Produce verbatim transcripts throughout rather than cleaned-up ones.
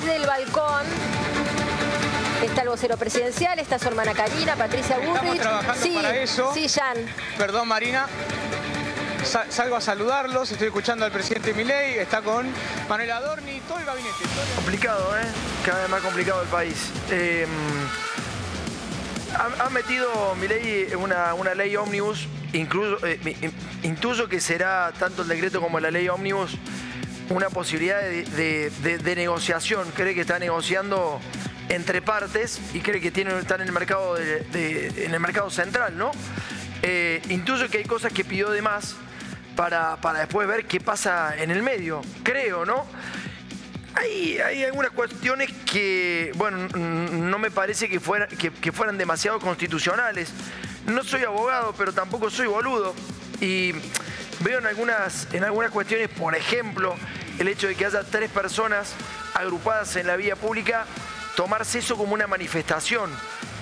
desde el balcón está el vocero presidencial, está su hermana Karina, Patricia Bullrich. Estamos trabajando sí, para eso. Sí, Jan. Perdón, Marina. Sa salgo a saludarlos, estoy escuchando al presidente Milei, está con Manuel Adorni y todo el gabinete. Todo el... Complicado, ¿eh? Cada vez más complicado el país. Eh, ha, ha metido Milei una, una ley ómnibus, incluso, eh, intuyo que será tanto el decreto como la ley ómnibus una posibilidad de, de, de, de negociación. Cree que está negociando entre partes y cree que tiene, están en el mercado, de, de, en el mercado central, ¿no? Eh, intuyo que hay cosas que pidió de más para, para después ver qué pasa en el medio, creo, ¿no? Hay, hay algunas cuestiones que, bueno, no me parece que, fuera, que, que fueran demasiado constitucionales. No soy abogado, pero tampoco soy boludo. Y veo en algunas, en algunas cuestiones, por ejemplo, el hecho de que haya tres personas agrupadas en la vía pública, tomarse eso como una manifestación.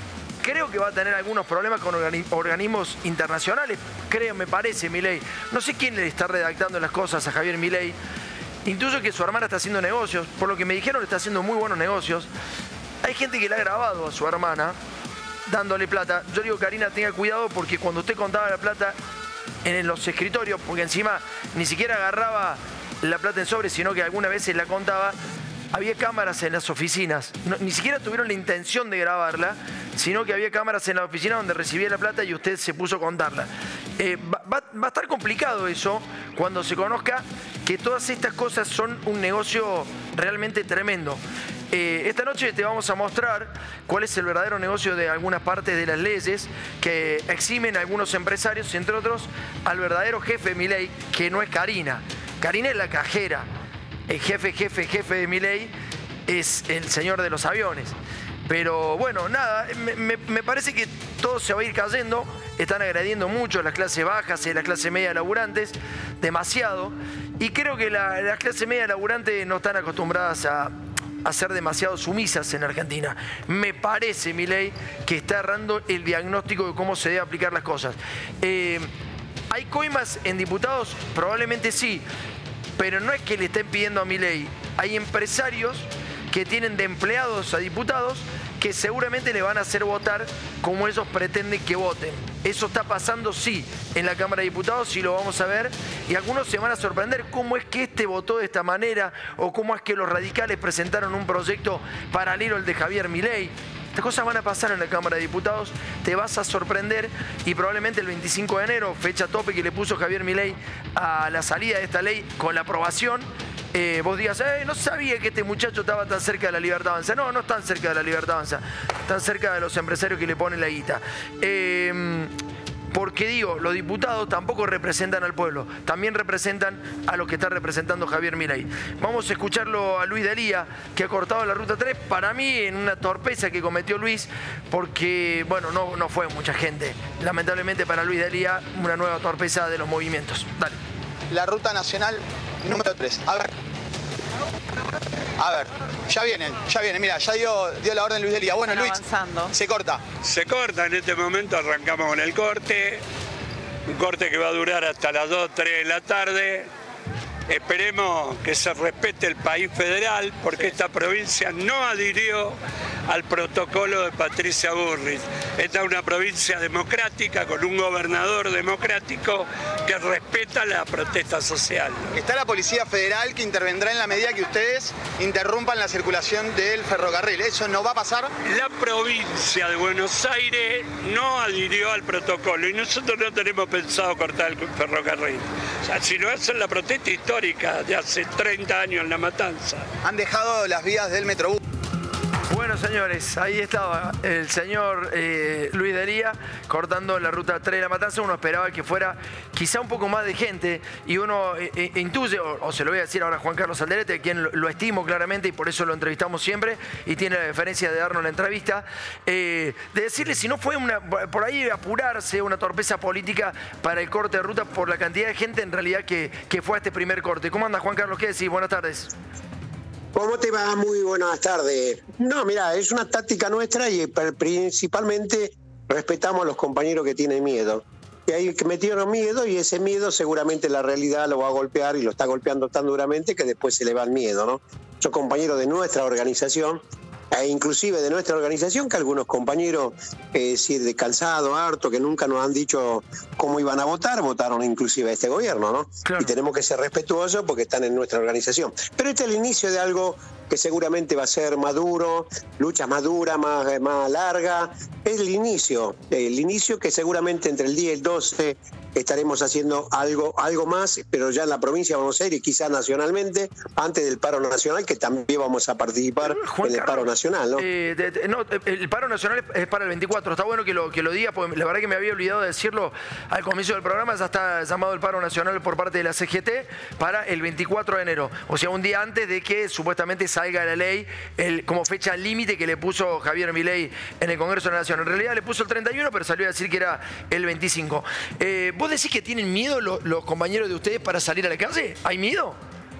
Creo que va a tener algunos problemas con organismos internacionales, creo, me parece, Milei. No sé quién le está redactando las cosas a Javier Milei. Intuyo que su hermana está haciendo negocios, por lo que me dijeron está haciendo muy buenos negocios. Hay gente que le ha grabado a su hermana dándole plata. Yo digo, Karina, tenga cuidado porque cuando usted contaba la plata en los escritorios, porque encima ni siquiera agarraba la plata en sobre, sino que algunas veces la contaba, había cámaras en las oficinas. No, ni siquiera tuvieron la intención de grabarla, sino que había cámaras en la oficina donde recibía la plata y usted se puso a contarla. Eh, va, va, va a estar complicado eso cuando se conozca que todas estas cosas son un negocio realmente tremendo. Eh, esta noche te vamos a mostrar cuál es el verdadero negocio de algunas partes de las leyes que eximen a algunos empresarios, entre otros al verdadero jefe de Milei, que no es Karina. Karina es la cajera. El jefe, jefe, jefe de Milei es el señor de los aviones. Pero bueno, nada, me, me, me parece que todo se va a ir cayendo. Están agrediendo mucho a las clases bajas y a las clases media laburantes, demasiado. Y creo que la, las clases media laburantes no están acostumbradas a, a ser demasiado sumisas en Argentina. Me parece, Milei, que está errando el diagnóstico de cómo se debe aplicar las cosas. Eh, ¿Hay coimas en diputados? Probablemente sí. Pero no es que le estén pidiendo a Milei. Hay empresarios que tienen de empleados a diputados que seguramente le van a hacer votar como ellos pretenden que voten. Eso está pasando, sí, en la Cámara de Diputados, sí lo vamos a ver, y algunos se van a sorprender cómo es que este votó de esta manera o cómo es que los radicales presentaron un proyecto paralelo al de Javier Milei. Estas cosas van a pasar en la Cámara de Diputados, te vas a sorprender y probablemente el veinticinco de enero, fecha tope que le puso Javier Milei a la salida de esta ley con la aprobación, eh, vos digas, eh, no sabía que este muchacho estaba tan cerca de la libertad avanza. No, no están cerca de la libertad avanza, están cerca de los empresarios que le ponen la guita. Eh, Porque digo, los diputados tampoco representan al pueblo, también representan a lo que está representando Javier Milei. Vamos a escucharlo a Luis Delía, que ha cortado la ruta tres, para mí en una torpeza que cometió Luis, porque, bueno, no, no fue mucha gente. Lamentablemente para Luis Delía, una nueva torpeza de los movimientos. Dale. La ruta nacional número tres. A ver. A ver, ya vienen, ya vienen. Mira, ya dio, dio la orden Luis Delía. Bueno, Luis, avanzando. Se corta. Se corta, en este momento arrancamos con el corte. Un corte que va a durar hasta las dos, tres de la tarde. Esperemos que se respete el país federal, porque esta provincia no adhirió al protocolo de Patricia Bullrich. Esta es una provincia democrática, con un gobernador democrático que respeta la protesta social. Está la Policía Federal que intervendrá en la medida que ustedes interrumpan la circulación del ferrocarril. ¿Eso no va a pasar? La provincia de Buenos Aires no adhirió al protocolo y nosotros no tenemos pensado cortar el ferrocarril. O sea, si no hacen la protesta histórica de hace treinta años en La Matanza. Han dejado las vías del Metrobús. Bueno, señores, ahí estaba el señor eh, Luis Delía cortando la ruta tres de La Matanza. Uno esperaba que fuera quizá un poco más de gente y uno eh, intuye, o, o se lo voy a decir ahora a Juan Carlos Alderete, a quien lo, lo estimo claramente y por eso lo entrevistamos siempre y tiene la deferencia de darnos la entrevista, eh, de decirle si no fue una, por ahí apurarse, una torpeza política para el corte de ruta por la cantidad de gente en realidad que, que fue a este primer corte. ¿Cómo anda, Juan Carlos? ¿Qué decís? Buenas tardes. ¿Cómo te va? Muy buenas tardes. No, mira, es una táctica nuestra y principalmente respetamos a los compañeros que tienen miedo. que ahí metieron miedo y ese miedo seguramente la realidad lo va a golpear y lo está golpeando tan duramente que después se le va el miedo, ¿no? Son compañeros de nuestra organización, e inclusive de nuestra organización, que algunos compañeros, es decir, de cansado, harto, que nunca nos han dicho cómo iban a votar, votaron inclusive a este gobierno, ¿no? Claro. Y tenemos que ser respetuosos porque están en nuestra organización. Pero este es el inicio de algo que seguramente va a ser más duro, luchas más duras, más, más largas. Es el inicio, el inicio que seguramente entre el diez y el doce estaremos haciendo algo, algo más, pero ya en la provincia de Buenos Aires y quizás nacionalmente, antes del paro nacional, que también vamos a participar Juan en el Carlos, paro nacional, ¿no? Eh, de, de, no, el paro nacional es para el veinticuatro. Está bueno que lo, que lo digas, porque la verdad que me había olvidado de decirlo al comienzo del programa. Ya está llamado el paro nacional por parte de la C G T para el veinticuatro de enero. O sea, un día antes de que supuestamente salga la ley, el, como fecha límite que le puso Javier Milei en el Congreso de la Nación. En realidad le puso el treinta y uno, pero salió a decir que era el veinticinco. Eh, ¿Vos decís que tienen miedo los, los compañeros de ustedes para salir a la calle? ¿Hay miedo?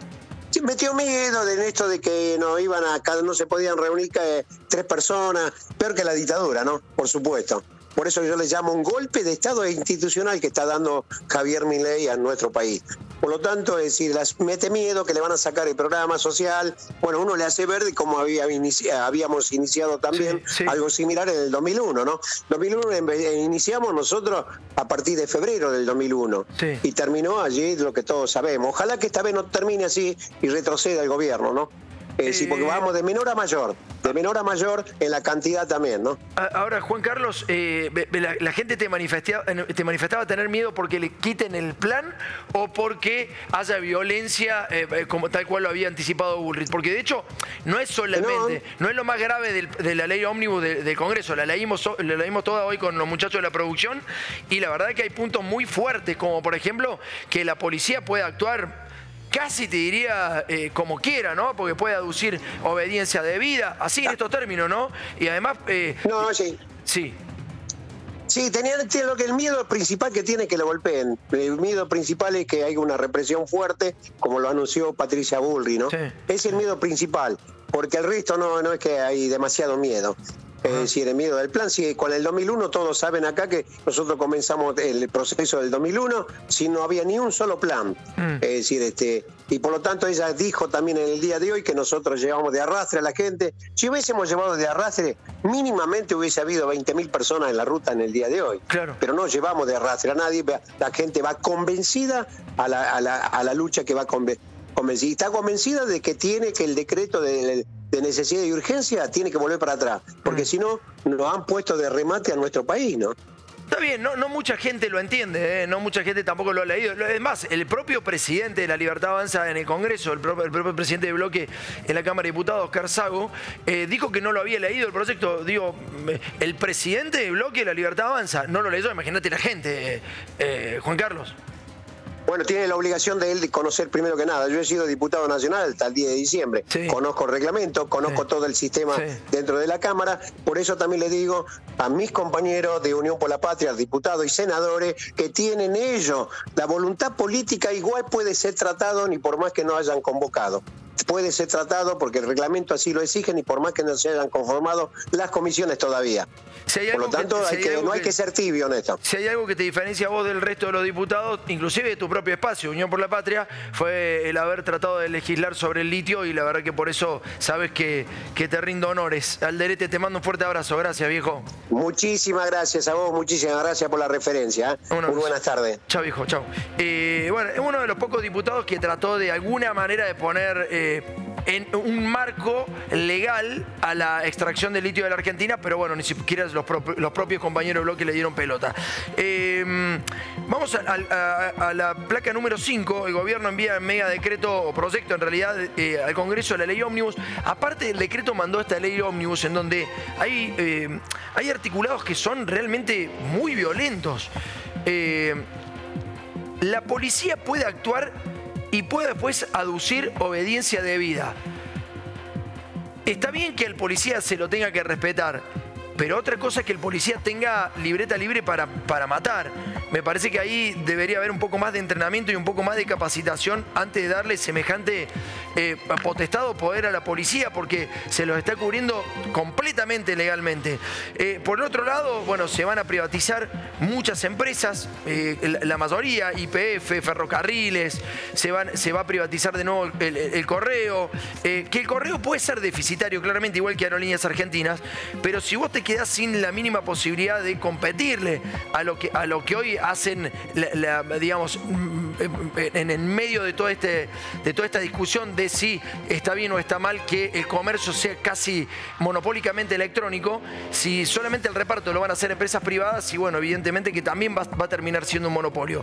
Sí, metió miedo en esto de que no iban a, no se podían reunir que, tres personas, peor que la dictadura, ¿no? Por supuesto. Por eso yo le llamo un golpe de Estado institucional que está dando Javier Milei a nuestro país. Por lo tanto, es decir, las mete miedo que le van a sacar el programa social. Bueno, uno le hace ver de cómo había inici habíamos iniciado también sí, sí. algo similar en el dos mil uno, ¿no? dos mil uno iniciamos nosotros a partir de febrero del dos mil uno sí. y terminó allí lo que todos sabemos. Ojalá que esta vez no termine así y retroceda el gobierno, ¿no? Eh, sí, porque vamos de menor a mayor, de menor a mayor en la cantidad también, ¿no? Ahora, Juan Carlos, eh, la, la gente te manifestaba, te manifestaba tener miedo porque le quiten el plan o porque haya violencia, eh, como tal cual lo había anticipado Bullrich. Porque de hecho, no es solamente, no, no es lo más grave del, de la ley ómnibus de, del Congreso. La leímos, la leímos toda hoy con los muchachos de la producción y la verdad que hay puntos muy fuertes, como por ejemplo que la policía pueda actuar casi te diría eh, como quiera, ¿no? Porque puede aducir obediencia debida, así en estos términos, ¿no? Y además... Eh, no, sí. Sí. Sí, tenían lo que el miedo principal que tiene que lo golpeen. El miedo principal es que haya una represión fuerte, como lo anunció Patricia Bullrich, ¿no? Sí. Es el miedo principal, porque el resto no, no es que hay demasiado miedo. Es decir, el miedo del plan, si con el dos mil uno todos saben acá que nosotros comenzamos el proceso del dos mil uno si no había ni un solo plan. Mm. Es decir, este, y por lo tanto ella dijo también en el día de hoy que nosotros llevamos de arrastre a la gente. Si hubiésemos llevado de arrastre, mínimamente hubiese habido veinte mil personas en la ruta en el día de hoy. Claro. Pero no llevamos de arrastre a nadie, la gente va convencida a la, a la, a la lucha que va convencida. Y está convencida de que tiene que el decreto de, de necesidad y urgencia tiene que volver para atrás, porque mm. si no, nos han puesto de remate a nuestro país, ¿no? Está bien, no, no mucha gente lo entiende, ¿eh? No mucha gente tampoco lo ha leído. Es más, el propio presidente de la Libertad Avanza en el Congreso, el propio, el propio presidente de bloque en la Cámara de Diputados, Oscar Sago, eh, dijo que no lo había leído el proyecto. Digo, el presidente de bloque de la Libertad Avanza no lo leyó, imagínate la gente, eh, eh, Juan Carlos. Bueno, tiene la obligación de él de conocer primero que nada. Yo he sido diputado nacional hasta el diez de diciembre. Sí. Conozco el reglamento, conozco sí. todo el sistema sí. dentro de la Cámara. Por eso también le digo a mis compañeros de Unión por la Patria, diputados y senadores, que tienen ellos la voluntad política, igual puede ser tratado ni por más que no hayan convocado. Puede ser tratado porque el reglamento así lo exige, ni por más que no se hayan conformado las comisiones todavía. Si por lo tanto, que, hay si que, hay no hay que, que ser tibio en esto. Si hay algo que te diferencia a vos del resto de los diputados, inclusive de tu propio espacio, Unión por la Patria, fue el haber tratado de legislar sobre el litio y la verdad que por eso sabes que, que te rindo honores. Alderete, te mando un fuerte abrazo. Gracias, viejo. Muchísimas gracias a vos, muchísimas gracias por la referencia. ¿eh? Muy buenas tardes. Chao, viejo, chao. Eh, bueno, es uno de los pocos diputados que trató de alguna manera de poner... Eh, en un marco legal a la extracción de litio de la Argentina, pero bueno, ni siquiera los, pro los propios compañeros de bloque le dieron pelota. Eh, vamos a, a, a la placa número cinco. El gobierno envía en mega decreto, o proyecto en realidad, eh, al Congreso la ley ómnibus. Aparte del decreto mandó esta ley ómnibus en donde hay, eh, hay articulados que son realmente muy violentos. Eh, la policía puede actuar y puede después aducir obediencia debida. Está bien que al policía se lo tenga que respetar, pero otra cosa es que el policía tenga libreta libre para, para matar. Me parece que ahí debería haber un poco más de entrenamiento y un poco más de capacitación antes de darle semejante eh, potestad o poder a la policía, porque se los está cubriendo completamente legalmente. Eh, por el otro lado, bueno, se van a privatizar muchas empresas, eh, la, la mayoría, Y P F, ferrocarriles, se, van, se va a privatizar de nuevo el, el, el correo, eh, que el correo puede ser deficitario, claramente, igual que Aerolíneas Argentinas, pero si vos te quedás sin la mínima posibilidad de competirle a lo que, a lo que hoy hacen, la, la, digamos, en el medio de, todo este, de toda esta discusión de si está bien o está mal que el comercio sea casi monopólicamente electrónico, si solamente el reparto lo van a hacer empresas privadas, y bueno, evidentemente que también va, va a terminar siendo un monopolio.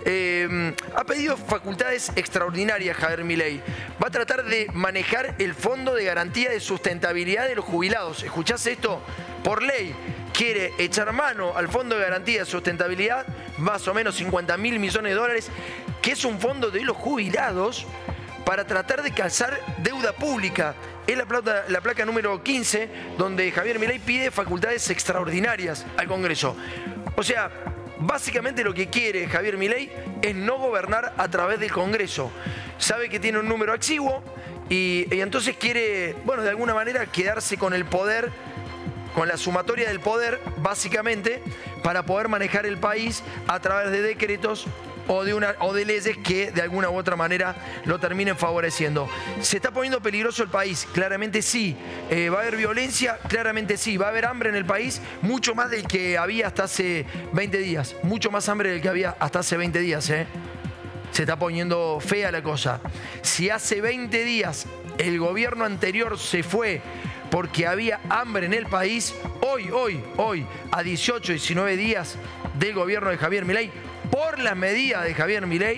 Eh, ha pedido facultades extraordinarias Javier Milei. Va a tratar de manejar el Fondo de Garantía de Sustentabilidad de los Jubilados. ¿Escuchás esto? Por ley quiere echar mano al Fondo de Garantía de Sustentabilidad, más o menos cincuenta mil millones de dólares, que es un fondo de los jubilados para tratar de calzar deuda pública. Es la placa, la placa número quince, donde Javier Milei pide facultades extraordinarias al Congreso. O sea, básicamente lo que quiere Javier Milei es no gobernar a través del Congreso. Sabe que tiene un número exiguo y, y entonces quiere, bueno, de alguna manera quedarse con el poder, con la sumatoria del poder, básicamente, para poder manejar el país a través de decretos o de, una, o de leyes que de alguna u otra manera lo terminen favoreciendo. ¿Se está poniendo peligroso el país? Claramente sí. Eh, ¿Va a haber violencia? Claramente sí. ¿Va a haber hambre en el país? Mucho más del que había hasta hace veinte días. Mucho más hambre del que había hasta hace veinte días, ¿eh? Se está poniendo fea la cosa. Si hace veinte días el gobierno anterior se fue porque había hambre en el país, hoy, hoy, hoy, a dieciocho, diecinueve días del gobierno de Javier Milei, por las medidas de Javier Milei,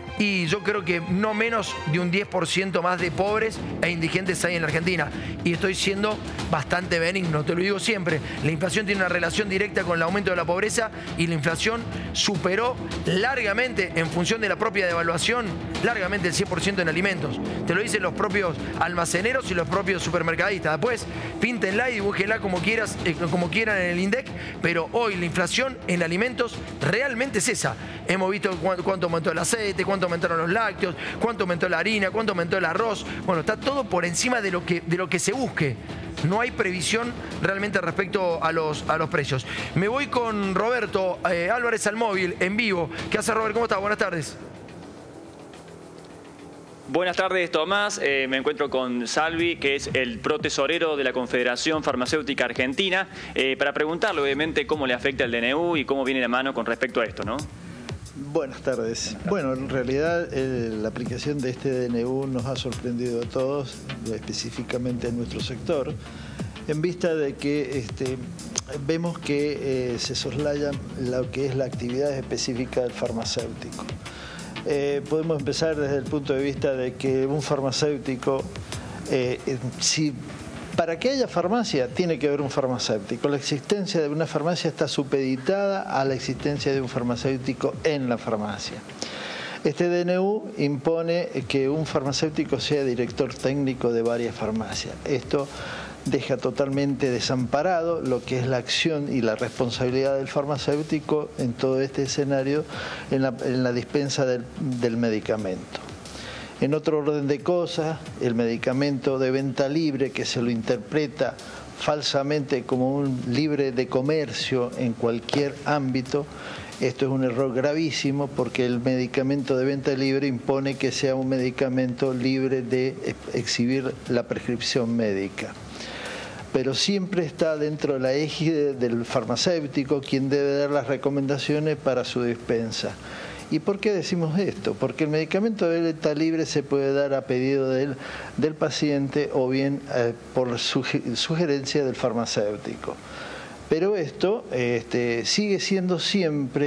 y yo creo que no menos de un diez por ciento más de pobres e indigentes hay en la Argentina. Y estoy siendo bastante benigno, te lo digo siempre. La inflación tiene una relación directa con el aumento de la pobreza y la inflación superó largamente, en función de la propia devaluación, largamente el cien por ciento en alimentos. Te lo dicen los propios almaceneros y los propios supermercadistas. Después, píntenla y dibújenla como, quieras, eh, como quieran en el INDEC, pero hoy la inflación en alimentos realmente es esa. Hemos visto cuánto, cuánto aumentó el aceite, cuánto aumentaron los lácteos, cuánto aumentó la harina, cuánto aumentó el arroz. Bueno, está todo por encima de lo que, de lo que se busque. No hay previsión realmente respecto a los, a los precios. Me voy con Roberto eh, Álvarez al móvil, en vivo. ¿Qué hace, Robert? ¿Cómo estás? Buenas tardes. Buenas tardes, Tomás. Eh, me encuentro con Salvi, que es el protesorero de la Confederación Farmacéutica Argentina, eh, para preguntarle, obviamente, cómo le afecta el D N U y cómo viene la mano con respecto a esto, ¿no? Buenas tardes. Bueno, en realidad eh, la aplicación de este D N U nos ha sorprendido a todos, específicamente en nuestro sector, en vista de que este, vemos que eh, se soslaya lo que es la actividad específica del farmacéutico. Eh, podemos empezar desde el punto de vista de que un farmacéutico, eh, si para que haya farmacia, tiene que haber un farmacéutico. La existencia de una farmacia está supeditada a la existencia de un farmacéutico en la farmacia. Este D N U impone que un farmacéutico sea director técnico de varias farmacias. Esto deja totalmente desamparado lo que es la acción y la responsabilidad del farmacéutico en todo este escenario, en la, en la dispensa del, del medicamento. En otro orden de cosas, el medicamento de venta libre, que se lo interpreta falsamente como un libre de comercio en cualquier ámbito, esto es un error gravísimo, porque el medicamento de venta libre impone que sea un medicamento libre de exhibir la prescripción médica. Pero siempre está dentro de la égide del farmacéutico quien debe dar las recomendaciones para su dispensa. ¿Y por qué decimos esto? Porque el medicamento de venta libre se puede dar a pedido del, del paciente o bien eh, por sugerencia del farmacéutico. Pero esto este, sigue siendo siempre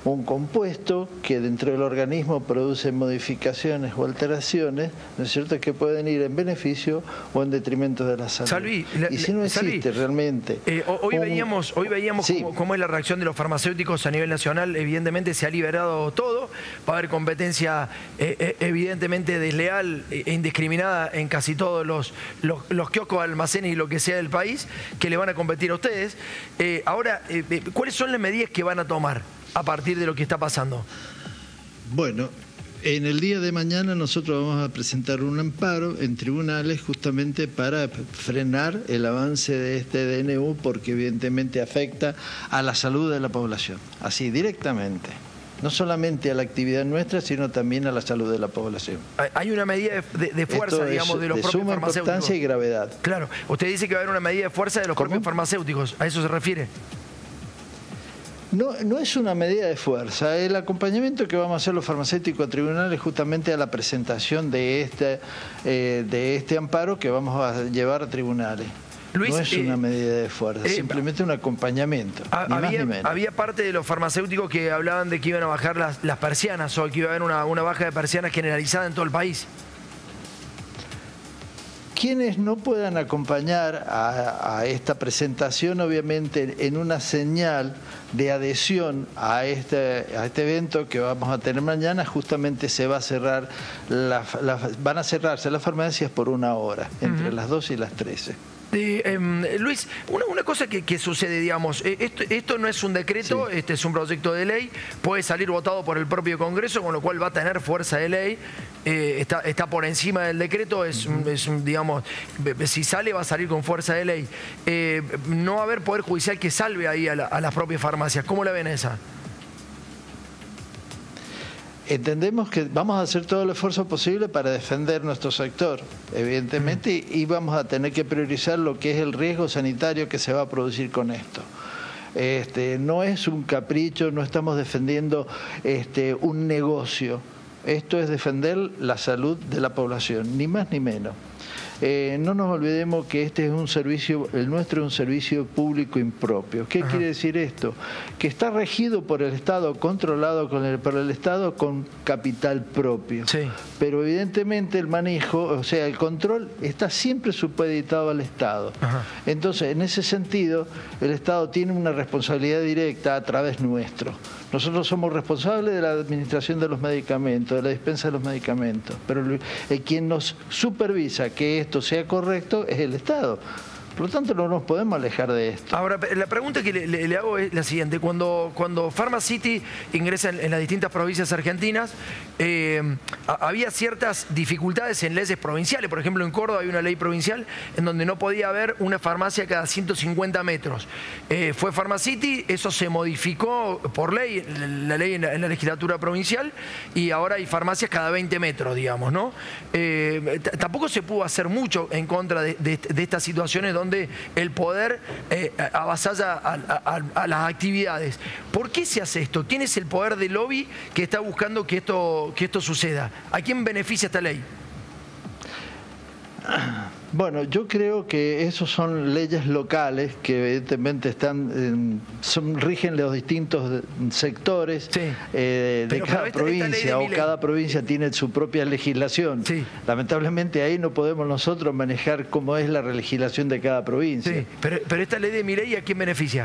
un compuesto que dentro del organismo produce modificaciones o alteraciones, ¿no es cierto?, que pueden ir en beneficio o en detrimento de la salud. Salvi, la, y si no existe Salvi, realmente... Eh, hoy, un... veíamos, hoy veíamos sí. cómo, cómo es la reacción de los farmacéuticos a nivel nacional. Evidentemente se ha liberado todo, va a haber competencia eh, evidentemente desleal e indiscriminada en casi todos los, los, los kioscos, almacenes y lo que sea del país, que le van a competir a ustedes. Eh, ahora, eh, ¿cuáles son las medidas que van a tomar a partir de lo que está pasando? Bueno, en el día de mañana nosotros vamos a presentar un amparo en tribunales justamente para frenar el avance de este D N U, porque evidentemente afecta a la salud de la población, así directamente. No solamente a la actividad nuestra, sino también a la salud de la población. Hay una medida de, de fuerza, Esto digamos, de los de propios suma farmacéuticos. Importancia y gravedad. Claro, usted dice que va a haber una medida de fuerza de los ¿Cómo? propios farmacéuticos, ¿a eso se refiere? No, no es una medida de fuerza. El acompañamiento que vamos a hacer los farmacéuticos a tribunales justamente a la presentación de este, eh, de este amparo que vamos a llevar a tribunales. Luis, no es eh, una medida de fuerza, eh, simplemente un acompañamiento. A, ni había, más ni menos. Había parte de los farmacéuticos que hablaban de que iban a bajar las, las persianas o que iba a haber una, una baja de persianas generalizada en todo el país. Quienes no puedan acompañar a, a esta presentación, obviamente, en una señal de adhesión a este, a este evento que vamos a tener mañana, justamente se va a cerrar, la, la, van a cerrarse las farmacias por una hora, entre uh-huh. las doce y las trece. Eh, eh, Luis, una, una cosa que, que sucede, digamos, eh, esto, esto no es un decreto, sí. Este es un proyecto de ley, puede salir votado por el propio Congreso, con lo cual va a tener fuerza de ley, eh, está, está por encima del decreto, es, uh-huh. es digamos, si sale va a salir con fuerza de ley. Eh, no va a haber poder judicial que salve ahí a, la, a las propias farmacias, ¿cómo la ven esa? Entendemos que vamos a hacer todo el esfuerzo posible para defender nuestro sector, evidentemente, y vamos a tener que priorizar lo que es el riesgo sanitario que se va a producir con esto. Este, no es un capricho, no estamos defendiendo este, un negocio. Esto es defender la salud de la población, ni más ni menos. Eh, no nos olvidemos que este es un servicio, el nuestro es un servicio público impropio. ¿Qué Ajá. quiere decir esto? Que está regido por el Estado, controlado con el, por el Estado con capital propio. Sí. Pero evidentemente el manejo, o sea, el control está siempre supeditado al Estado. Ajá. Entonces, en ese sentido, el Estado tiene una responsabilidad directa a través nuestro. Nosotros somos responsables de la administración de los medicamentos, de la dispensa de los medicamentos, pero el, el quien nos supervisa que esto sea correcto es el Estado. Por lo tanto, no nos podemos alejar de esto. Ahora, la pregunta que le, le, le hago es la siguiente. Cuando, cuando Pharmacity ingresa en, en las distintas provincias argentinas, eh, había ciertas dificultades en leyes provinciales. Por ejemplo, en Córdoba hay una ley provincial en donde no podía haber una farmacia cada ciento cincuenta metros. Eh, fue Pharmacity, eso se modificó por ley, la ley en la, en la legislatura provincial, y ahora hay farmacias cada veinte metros, digamos, ¿no? Eh, tampoco se pudo hacer mucho en contra de, de, de estas situaciones donde donde el poder eh, avasalla a, a, a las actividades. ¿Por qué se hace esto? ¿Quién es el poder de lobby que está buscando que esto, que esto suceda? ¿A quién beneficia esta ley? Bueno, yo creo que esos son leyes locales que evidentemente están, son, rigen los distintos sectores sí. eh, de Pero cada esta, provincia esta o cada provincia tiene su propia legislación. Sí. Lamentablemente ahí no podemos nosotros manejar cómo es la legislación de cada provincia. Sí. Pero, pero esta ley de Milei, ¿a quién beneficia?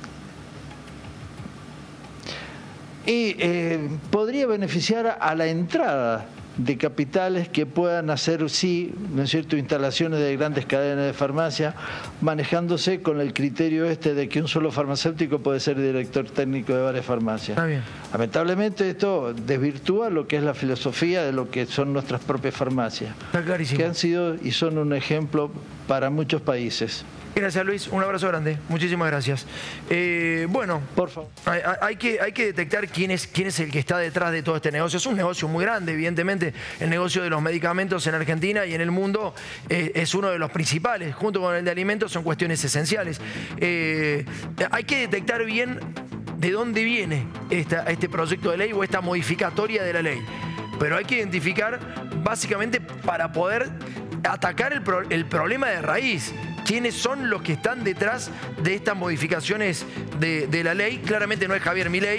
Y eh, podría beneficiar a la entrada de capitales que puedan hacer, sí, ¿no es cierto?, instalaciones de grandes cadenas de farmacia, manejándose con el criterio este de que un solo farmacéutico puede ser director técnico de varias farmacias. Está bien. Lamentablemente esto desvirtúa lo que es la filosofía de lo que son nuestras propias farmacias. Está clarísimo. Que han sido y son un ejemplo para muchos países. Gracias, Luis. Un abrazo grande. Muchísimas gracias. Eh, bueno, por favor. Hay, hay, que, hay que detectar quién es, quién es el que está detrás de todo este negocio. Es un negocio muy grande, evidentemente. El negocio de los medicamentos en Argentina y en el mundo eh, es uno de los principales. Junto con el de alimentos son cuestiones esenciales. Eh, hay que detectar bien de dónde viene esta, este proyecto de ley o esta modificatoria de la ley. Pero hay que identificar básicamente para poder atacar el, pro, el problema de raíz. ¿Quiénes son los que están detrás de estas modificaciones de, de la ley? Claramente no es Javier Milei,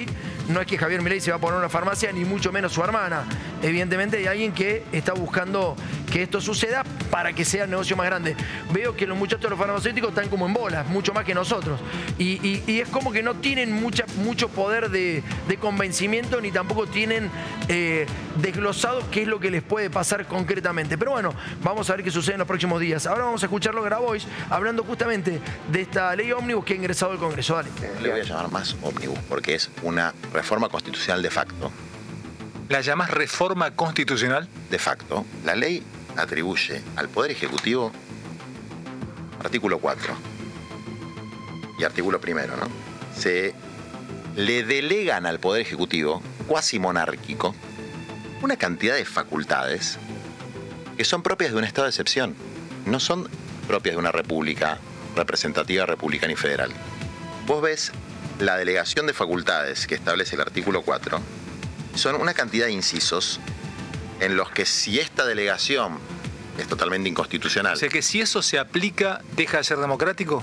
no es que Javier Milei se va a poner una farmacia, ni mucho menos su hermana. Evidentemente hay alguien que está buscando que esto suceda para que sea el negocio más grande. Veo que los muchachos de los farmacéuticos están como en bolas, mucho más que nosotros. Y, y, y es como que no tienen mucha, mucho poder de, de convencimiento, ni tampoco tienen eh, desglosado qué es lo que les puede pasar concretamente. Pero bueno, vamos a ver qué sucede en los próximos días. Ahora vamos a escucharlo a Grabois hablando justamente de esta ley ómnibus que ha ingresado al Congreso. Dale. Le voy a llamar más ómnibus porque es una reforma constitucional de facto. ¿La llamás reforma constitucional? De facto. La ley atribuye al Poder Ejecutivo, artículo cuatro y artículo primero, ¿no? Se le delegan al Poder Ejecutivo, cuasi monárquico, una cantidad de facultades que son propias de un estado de excepción. No son propias de una república representativa, republicana y federal. Vos ves la delegación de facultades que establece el artículo cuatro, son una cantidad de incisos en los que si esta delegación es totalmente inconstitucional... O sea que si eso se aplica, ¿deja de ser democrático?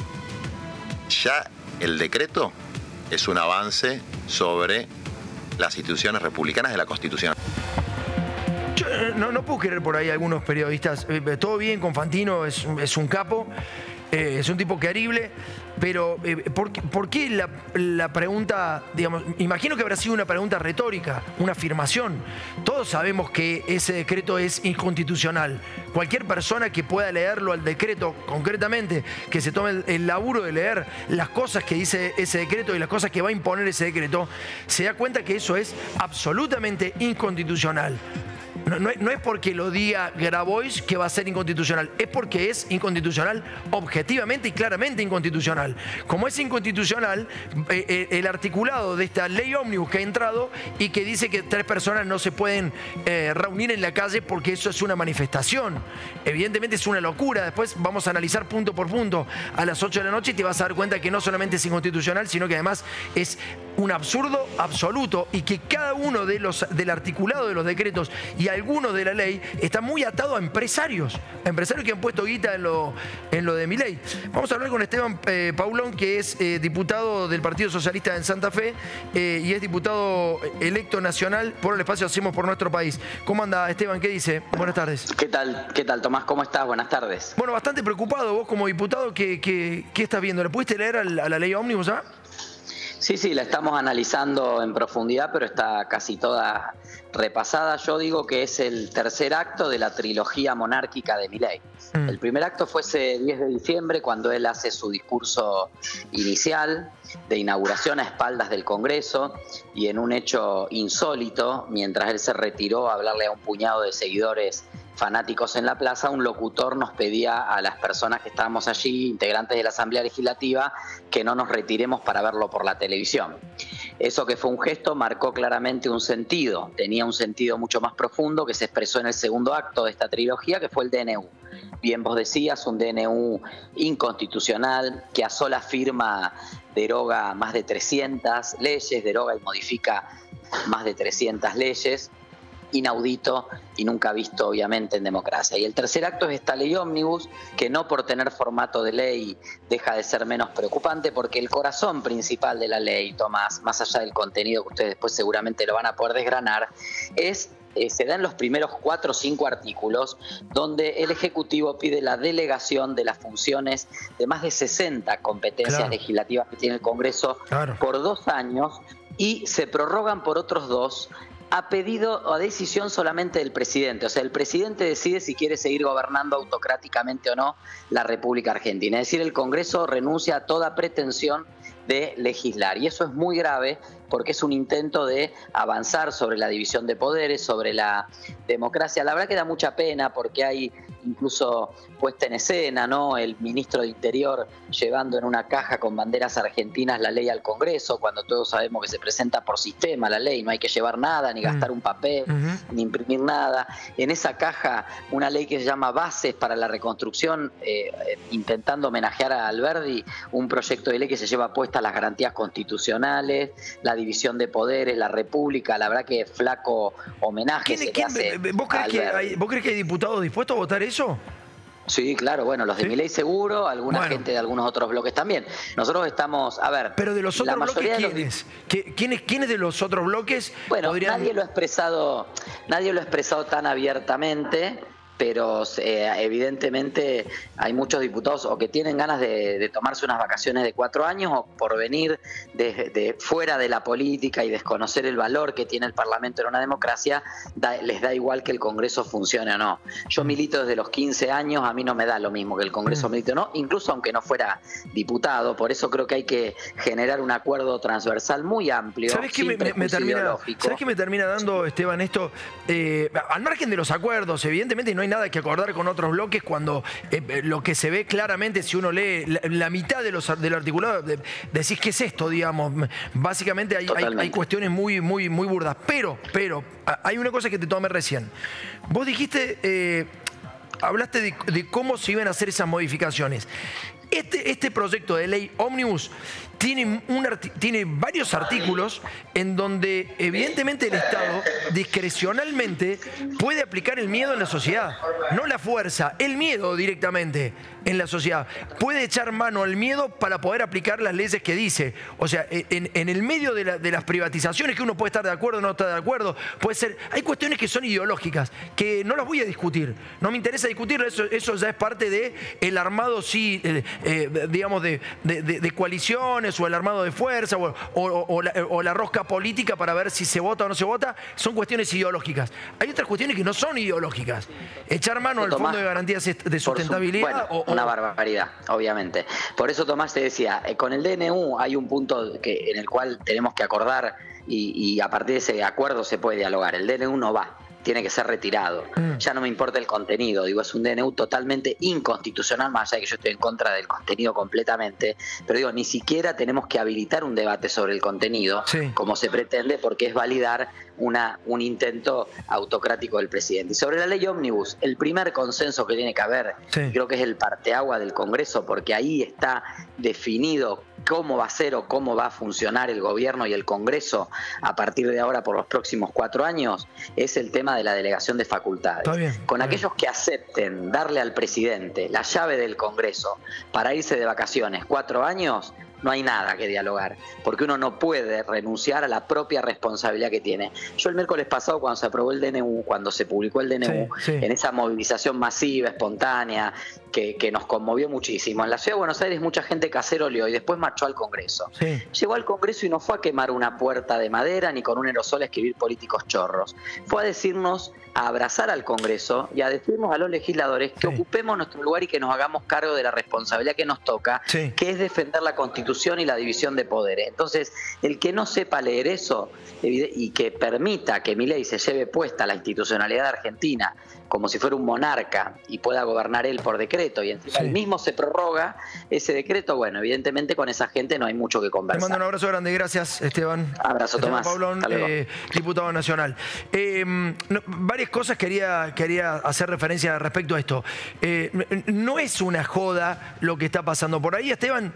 Ya el decreto es un avance sobre las instituciones republicanas de la Constitución. Yo no, no puedo querer por ahí algunos periodistas. Eh, todo bien con Fantino, es, es un capo. Eh, es un tipo querible, pero eh, ¿por, ¿por qué la, la pregunta, digamos, imagino que habrá sido una pregunta retórica, una afirmación? Todos sabemos que ese decreto es inconstitucional. Cualquier persona que pueda leerlo al decreto concretamente, que se tome el, el laburo de leer las cosas que dice ese decreto y las cosas que va a imponer ese decreto, se da cuenta que eso es absolutamente inconstitucional. No, no, no es porque lo diga Grabois que va a ser inconstitucional, es porque es inconstitucional objetivamente y claramente inconstitucional. Como es inconstitucional eh, eh, el articulado de esta ley ómnibus que ha entrado y que dice que tres personas no se pueden eh, reunir en la calle porque eso es una manifestación. Evidentemente es una locura. Después vamos a analizar punto por punto a las ocho de la noche y te vas a dar cuenta que no solamente es inconstitucional, sino que además es un absurdo absoluto y que cada uno de los, del articulado de los decretos y algunos de la ley está muy atado a empresarios, a empresarios que han puesto guita en lo, en lo de Milei. Vamos a hablar con Esteban eh, Paulón, que es eh, diputado del Partido Socialista en Santa Fe eh, y es diputado electo nacional por el espacio Hacemos por Nuestro País. ¿Cómo anda, Esteban? ¿Qué dice? Buenas tardes. ¿Qué tal? ¿Qué tal, Tomás? ¿Cómo estás? Buenas tardes. Bueno, bastante preocupado vos como diputado. ¿Qué, qué, qué estás viendo? ¿Le pudiste leer a la, a la ley ómnibus? ¿Ah? Sí, sí, la estamos analizando en profundidad, pero está casi toda repasada. Yo digo que es el tercer acto de la trilogía monárquica de Milei. Mm. El primer acto fue ese diez de diciembre, cuando él hace su discurso inicial de inauguración a espaldas del Congreso y en un hecho insólito, mientras él se retiró a hablarle a un puñado de seguidores fanáticos en la plaza, un locutor nos pedía a las personas que estábamos allí, integrantes de la Asamblea Legislativa, que no nos retiremos para verlo por la televisión. Eso, que fue un gesto, marcó claramente un sentido, tenía un sentido mucho más profundo que se expresó en el segundo acto de esta trilogía, que fue el D N U. Bien vos decías, un D N U inconstitucional que a sola firma deroga más de trescientas leyes, deroga y modifica más de trescientas leyes, inaudito y nunca visto obviamente en democracia. Y el tercer acto es esta ley ómnibus, que no por tener formato de ley deja de ser menos preocupante, porque el corazón principal de la ley, Tomás, más allá del contenido que ustedes después seguramente lo van a poder desgranar, es Eh, se da en los primeros cuatro o cinco artículos, donde el Ejecutivo pide la delegación de las funciones de más de sesenta competencias claro. legislativas que tiene el Congreso claro. por dos años y se prorrogan por otros dos a pedido o a decisión solamente del presidente. O sea, el presidente decide si quiere seguir gobernando autocráticamente o no la República Argentina. Es decir, el Congreso renuncia a toda pretensión de legislar. Y eso es muy grave porque es un intento de avanzar sobre la división de poderes, sobre la democracia. La verdad que da mucha pena porque hay incluso puesta en escena, ¿no? El ministro de Interior llevando en una caja con banderas argentinas la ley al Congreso, cuando todos sabemos que se presenta por sistema la ley, no hay que llevar nada, ni gastar un papel, uh-huh. ni imprimir nada. En esa caja una ley que se llama Bases para la Reconstrucción, eh, eh, intentando homenajear a Alberdi, un proyecto de ley que se lleva puesta las garantías constitucionales, la división de poderes, la república. La verdad que flaco homenaje se le hace. ¿Vos crees, que hay, ¿Vos crees que hay diputados dispuestos a votar eso? Sí, claro, bueno, los de ¿Sí? Milei seguro, alguna Bueno. gente de algunos otros bloques también. Nosotros estamos, a ver... Pero de los la otros bloques, mayoría de los- ¿quiénes? ¿Qui- ¿Quiénes, ¿Quiénes de los otros bloques Bueno, podrían...? nadie lo ha expresado, nadie lo ha expresado tan abiertamente, pero eh, evidentemente hay muchos diputados o que tienen ganas de, de tomarse unas vacaciones de cuatro años o por venir de, de fuera de la política y desconocer el valor que tiene el Parlamento en una democracia, da- les da igual que el Congreso funcione o no. Yo milito desde los quince años, a mí no me da lo mismo que el Congreso milite o no, incluso aunque no fuera diputado, por eso creo que hay que generar un acuerdo transversal muy amplio, ¿Sabés qué sin me, me- me prejuicio termina, ideológico. ¿sabés qué me termina dando, Esteban, esto? Eh, al margen de los acuerdos, evidentemente no hay nada que acordar con otros bloques cuando eh, lo que se ve claramente, si uno lee la, la mitad de los, del articulado, de- decís, ¿qué es esto? Digamos, básicamente hay, hay, hay cuestiones muy, muy, muy burdas. Pero, pero, a- hay una cosa que te tomé recién. Vos dijiste, eh, hablaste de, de cómo se iban a hacer esas modificaciones. Este, este proyecto de ley Ómnibus tiene, un arti- tiene varios artículos en donde evidentemente el Estado discrecionalmente puede aplicar el miedo en la sociedad, no la fuerza, el miedo directamente en la sociedad. Puede echar mano al miedo para poder aplicar las leyes que dice. O sea, en, en el medio de, la- de las privatizaciones, que uno puede estar de acuerdo o no estar de acuerdo, puede ser. Hay cuestiones que son ideológicas, que no las voy a discutir. No me interesa discutirlo, eso, eso ya es parte de el armado, sí, eh, eh, digamos, de, de- de- de coaliciones o el armado de fuerza o, o- o la, o la rosca política para ver si se vota o no se vota. Son cuestiones ideológicas. Hay otras cuestiones que no son ideológicas. Echar mano al Tomás, Fondo de Garantías de Por su- Sustentabilidad bueno, o, o- una barbaridad, obviamente. Por eso Tomás te decía, eh, con el D N U hay un punto que, en el cual tenemos que acordar y, y a partir de ese acuerdo se puede dialogar. El D N U no va, tiene que ser retirado. Mm. Ya no me importa el contenido, digo, es un D N U totalmente inconstitucional, más allá de que yo estoy en contra del contenido completamente, pero digo, ni siquiera tenemos que habilitar un debate sobre el contenido, Sí. como se pretende, porque es validar una, un intento autocrático del presidente. Y sobre la ley ómnibus, el primer consenso que tiene que haber, Sí. creo que es el parteagua del Congreso, porque ahí está definido cómo va a ser o cómo va a funcionar el gobierno y el Congreso a partir de ahora por los próximos cuatro años, es el tema de la delegación de facultades. Está bien, Con está aquellos que acepten darle al presidente la llave del Congreso para irse de vacaciones cuatro años, no hay nada que dialogar, porque uno no puede renunciar a la propia responsabilidad que tiene. Yo el miércoles pasado, cuando se aprobó el D N U, cuando se publicó el D N U, Sí, sí. en esa movilización masiva, espontánea, que, que nos conmovió muchísimo, en la ciudad de Buenos Aires mucha gente caceroleó y después marchó al Congreso. Sí. Llegó al Congreso y no fue a quemar una puerta de madera ni con un aerosol a escribir políticos chorros. Fue a decirnos, a abrazar al Congreso y a decirnos a los legisladores que Sí. ocupemos nuestro lugar y que nos hagamos cargo de la responsabilidad que nos toca, Sí. que es defender la Constitución y la división de poderes. Entonces, el que no sepa leer eso evide- y que permita que Milei se lleve puesta la institucionalidad de Argentina como si fuera un monarca y pueda gobernar él por decreto y encima Sí. él mismo se prorroga ese decreto, bueno, evidentemente con esa gente no hay mucho que Te mando un conversar. abrazo grande, gracias Esteban. Abrazo, Esteban Tomás. Pablón, Hasta luego. eh, diputado nacional. Eh, no, varias cosas quería, quería hacer referencia respecto a esto. Eh, no es una joda lo que está pasando por ahí, Esteban.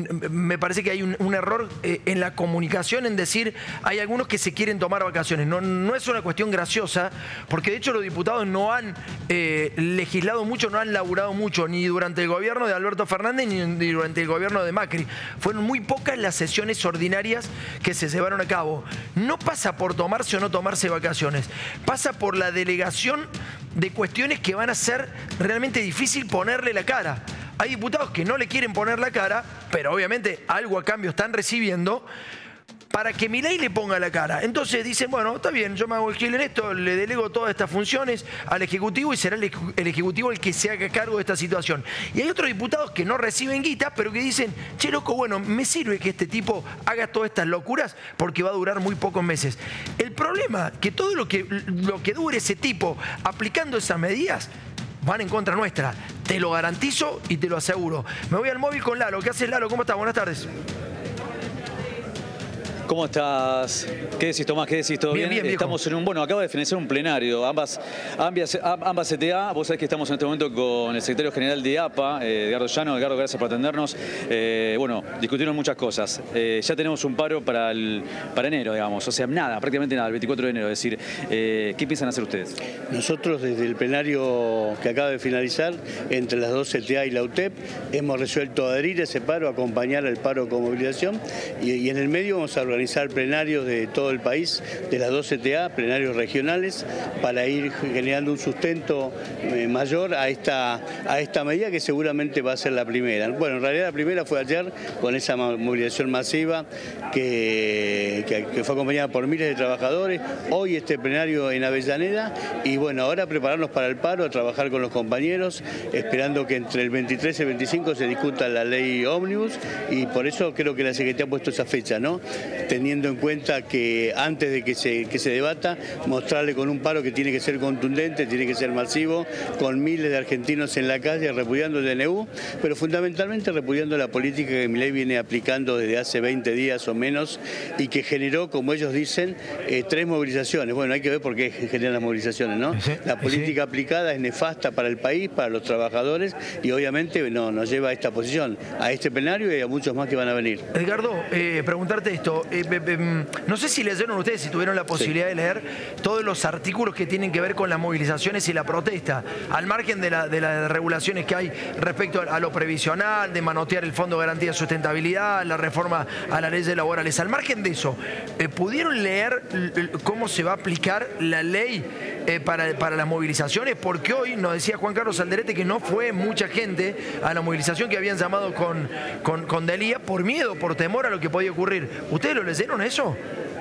Me parece que hay un, un error eh, en la comunicación en decir hay algunos que se quieren tomar vacaciones. No, no es una cuestión graciosa, porque de hecho los diputados no han eh, legislado mucho, no han laburado mucho, ni durante el gobierno de Alberto Fernández ni, ni durante el gobierno de Macri. Fueron muy pocas las sesiones ordinarias que se llevaron a cabo. No pasa por tomarse o no tomarse vacaciones, pasa por la delegación de cuestiones que van a ser realmente difícil ponerle la cara. Hay diputados que no le quieren poner la cara, pero obviamente algo a cambio están recibiendo para que Milei le ponga la cara. Entonces dicen, bueno, está bien, yo me hago el gil en esto, le delego todas estas funciones al Ejecutivo y será el, eje- el Ejecutivo el que se haga cargo de esta situación. Y hay otros diputados que no reciben guita, pero que dicen, che, loco, bueno, me sirve que este tipo haga todas estas locuras porque va a durar muy pocos meses. El problema, que todo lo que, lo que dure ese tipo aplicando esas medidas, van en contra nuestra. Te lo garantizo y te lo aseguro. Me voy al móvil con Lalo. ¿Qué haces, Lalo? ¿Cómo estás? Buenas tardes. ¿Cómo estás? ¿Qué decís, Tomás? ¿Qué decís? ¿Todo bien? Bien, bien, estamos en un, bueno, acaba de finalizar un plenario. Ambas, ambas, ambas C T A, vos sabés que estamos en este momento con el secretario general de A P A, eh, Edgardo Llano. Edgardo, gracias por atendernos. Eh, bueno, discutieron muchas cosas. Eh, ya tenemos un paro para, el, para enero, digamos. O sea, nada, prácticamente nada, el veinticuatro de enero. Es decir, eh, ¿qué piensan hacer ustedes? Nosotros, desde el plenario que acaba de finalizar, entre las dos C T A y la U T E P, hemos resuelto adherir a ese paro, acompañar al paro con movilización, y, y en el medio vamos a organizar plenarios de todo el país, de las dos C T A, plenarios regionales, para ir generando un sustento eh, mayor a esta, a esta medida que seguramente va a ser la primera. Bueno, en realidad la primera fue ayer, con esa movilización masiva que, que, que fue acompañada por miles de trabajadores. Hoy este plenario en Avellaneda, y bueno, ahora prepararnos para el paro, a trabajar con los compañeros, esperando que entre el veintitrés y el veinticinco se discuta la ley ómnibus, y por eso creo que la Secretaría ha puesto esa fecha, ¿no? Teniendo en cuenta que antes de que se, que se debata, mostrarle con un paro que tiene que ser contundente, tiene que ser masivo, con miles de argentinos en la calle repudiando el D N U, pero fundamentalmente repudiando la política que Milei viene aplicando desde hace veinte días o menos, y que generó, como ellos dicen, eh, tres movilizaciones. Bueno, hay que ver por qué generan las movilizaciones, ¿no? Sí, la política sí. aplicada es nefasta para el país, para los trabajadores, y obviamente no, nos lleva a esta posición, a este plenario y a muchos más que van a venir. Edgardo, eh, preguntarte esto. Eh, eh, eh, no sé si leyeron ustedes, si tuvieron la posibilidad sí. de leer todos los artículos que tienen que ver con las movilizaciones y la protesta, al margen de, la, de las regulaciones que hay respecto a, a lo previsional, de manotear el Fondo de Garantía de Sustentabilidad, la reforma a las leyes laborales. Al margen de eso, eh, ¿pudieron leer cómo se va a aplicar la ley eh, para, para las movilizaciones? Porque hoy nos decía Juan Carlos Alderete que no fue mucha gente a la movilización que habían llamado con, con, con Delía por miedo, por temor a lo que podía ocurrir. ¿Ustedes lo leyeron eso?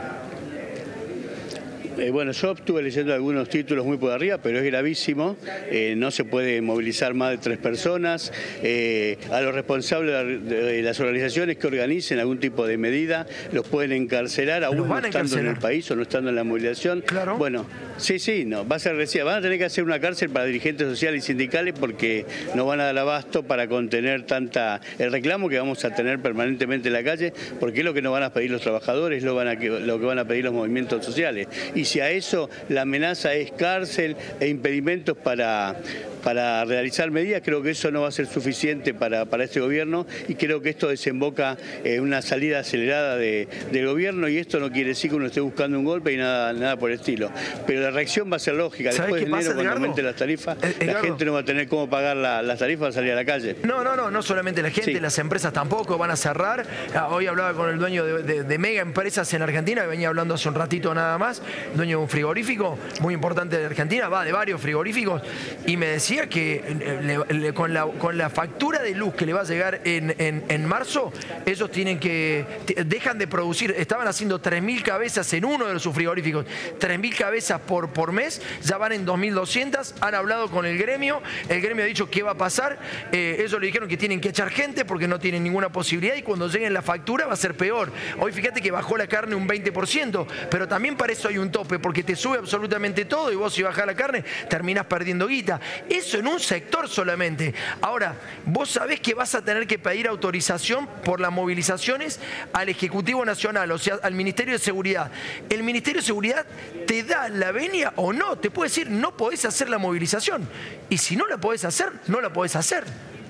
Eh, bueno, yo estuve leyendo algunos títulos muy por arriba, pero es gravísimo. Eh, no se puede movilizar más de tres personas. Eh, a los responsables de las organizaciones que organicen algún tipo de medida los pueden encarcelar, aún no estando en el país o no estando en la movilización. Claro. Bueno, sí, sí, no, va a ser recién. Van a tener que hacer una cárcel para dirigentes sociales y sindicales porque no van a dar abasto para contener tanta el reclamo que vamos a tener permanentemente en la calle, porque es lo que nos van a pedir los trabajadores, lo, van a, lo que van a pedir los movimientos sociales. Y si a eso la amenaza es cárcel e impedimentos para, para realizar medidas, creo que eso no va a ser suficiente para, para este gobierno, y creo que esto desemboca en una salida acelerada de, del gobierno, y esto no quiere decir que uno esté buscando un golpe y nada, nada por el estilo. Pero la reacción va a ser lógica. Después de enero, pasa, cuando aumente las tarifas, eh, la gente no va a tener cómo pagar la, las tarifas para salir a la calle. No, no, no, no solamente la gente, sí. las empresas tampoco van a cerrar. Hoy hablaba con el dueño de, de, de mega empresas en Argentina, que venía hablando hace un ratito nada más, dueño de un frigorífico muy importante de Argentina, va de varios frigoríficos, y me decía que le, le, con, la, con la factura de luz que le va a llegar en, en, en marzo, ellos tienen que, dejan de producir, estaban haciendo tres mil cabezas en uno de sus frigoríficos, tres mil cabezas por, por mes, ya van en dos mil doscientas, han hablado con el gremio, el gremio ha dicho qué va a pasar, eh, ellos le dijeron que tienen que echar gente porque no tienen ninguna posibilidad, y cuando lleguen la factura va a ser peor. Hoy fíjate que bajó la carne un veinte por ciento, pero también para eso hay un tope, porque te sube absolutamente todo, y vos si bajás la carne terminás perdiendo guita. Eso en un sector solamente. Ahora, vos sabés que vas a tener que pedir autorización por las movilizaciones al Ejecutivo Nacional, o sea, al Ministerio de Seguridad. El Ministerio de Seguridad te da la venia o no, te puede decir no podés hacer la movilización, y si no la podés hacer, no la podés hacer.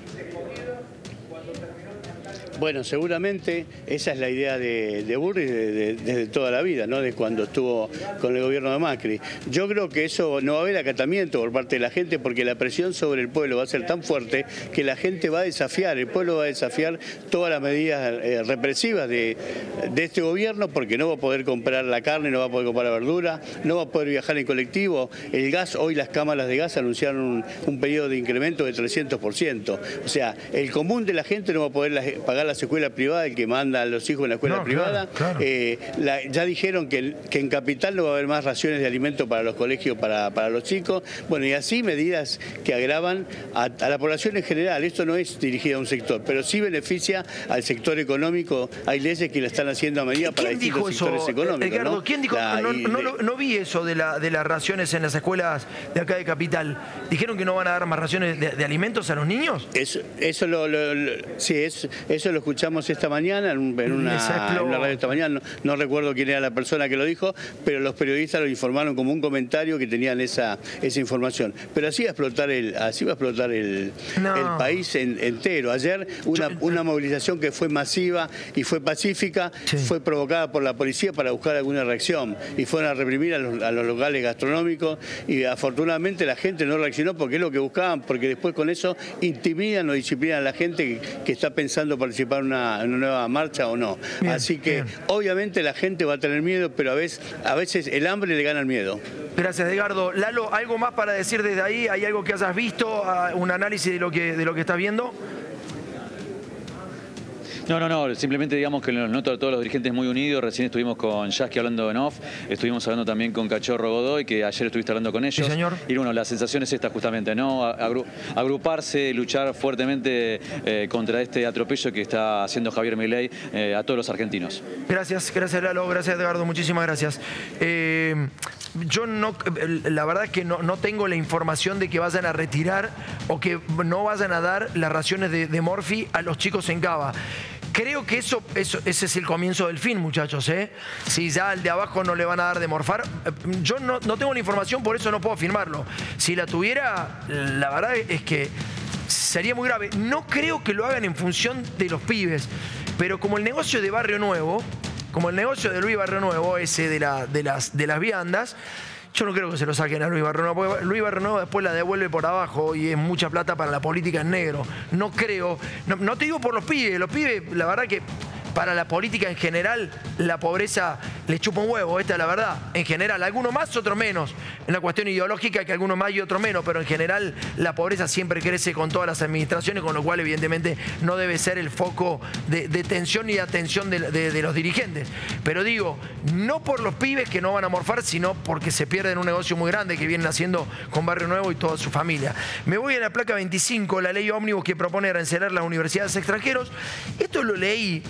Bueno, seguramente esa es la idea de, de Bullrich desde de, de toda la vida, ¿no? De cuando estuvo con el gobierno de Macri. Yo creo que eso no va a haber acatamiento por parte de la gente, porque la presión sobre el pueblo va a ser tan fuerte que la gente va a desafiar, el pueblo va a desafiar todas las medidas eh, represivas de, de este gobierno, porque no va a poder comprar la carne, no va a poder comprar la verdura, no va a poder viajar en colectivo. El gas, hoy las cámaras de gas anunciaron un, un periodo de incremento de trescientos por ciento. O sea, el común de la gente no va a poder la, pagar la escuela privada, el que manda a los hijos en la escuela no, privada. Claro, claro. Eh, la, ya dijeron que, que en Capital no va a haber más raciones de alimento para los colegios, para, para los chicos. Bueno, y así medidas que agravan a, a la población en general. Esto no es dirigido a un sector, pero sí beneficia al sector económico. Hay leyes que la están haciendo a medida para distintos sectores económicos. Edgardo, ¿no? ¿quién dijo? La, no, no, no, no vi eso de, la, de las raciones en las escuelas de acá de Capital. ¿Dijeron que no van a dar más raciones de, de alimentos a los niños? Eso, eso lo, lo, lo, sí, es, eso lo escuchamos esta mañana en, un, en, una, en una radio esta mañana, no, no recuerdo quién era la persona que lo dijo, pero los periodistas lo informaron como un comentario que tenían esa, esa información. Pero así va a explotar el, así va a explotar el, no. el país en, entero. Ayer una, una movilización que fue masiva y fue pacífica, sí. fue provocada por la policía para buscar alguna reacción y fueron a reprimir a los, a los locales gastronómicos y afortunadamente la gente no reaccionó porque es lo que buscaban, porque después con eso intimidan o disciplinan a la gente que, que está pensando participar en una, en una nueva marcha o no. Bien, Así que bien. obviamente la gente va a tener miedo, pero a veces, a veces el hambre le gana el miedo. Gracias, Edgardo. Lalo, ¿algo más para decir desde ahí? ¿Hay algo que hayas visto? ¿Un análisis de lo que, de lo que estás viendo? No, no, no, simplemente digamos que noto a todos los dirigentes muy unidos. Recién estuvimos con Yasky hablando en off, estuvimos hablando también con Cachorro Godoy, que ayer estuviste hablando con ellos. Sí, señor. Y bueno, la sensación es esta justamente, ¿no? Agru agruparse, luchar fuertemente eh, contra este atropello que está haciendo Javier Milei eh, a todos los argentinos. Gracias, gracias Lalo, gracias Edgardo, muchísimas gracias. Eh, yo no, la verdad es que no, no tengo la información de que vayan a retirar o que no vayan a dar las raciones de, de Morphy a los chicos en Cava. Creo que eso, eso, ese es el comienzo del fin, muchachos, ¿eh? Si ya al de abajo no le van a dar de morfar. Yo no, no tengo la información, por eso no puedo afirmarlo. Si la tuviera, la verdad es que sería muy grave. No creo que lo hagan en función de los pibes, pero como el negocio de Barrio Nuevo, como el negocio de Luis Barrio Nuevo, ese de, la, de, las, de las viandas, yo no creo que se lo saquen a Luis Barrio Nuevo, porque Luis Barrio Nuevo después la devuelve por abajo y es mucha plata para la política en negro. No creo, no, no te digo por los pibes, los pibes, la verdad que para la política en general, la pobreza le chupa un huevo, esta es la verdad. En general, algunos más, otros menos. En la cuestión ideológica que algunos más y otros menos, pero en general la pobreza siempre crece con todas las administraciones, con lo cual evidentemente no debe ser el foco de, de tensión y de atención de, de, de los dirigentes. Pero digo, no por los pibes que no van a morfar, sino porque se pierden un negocio muy grande que vienen haciendo con Barrio Nuevo y toda su familia. Me voy a la placa veinticinco, la ley ómnibus que propone arancelar las universidades extranjeros. Esto lo leí.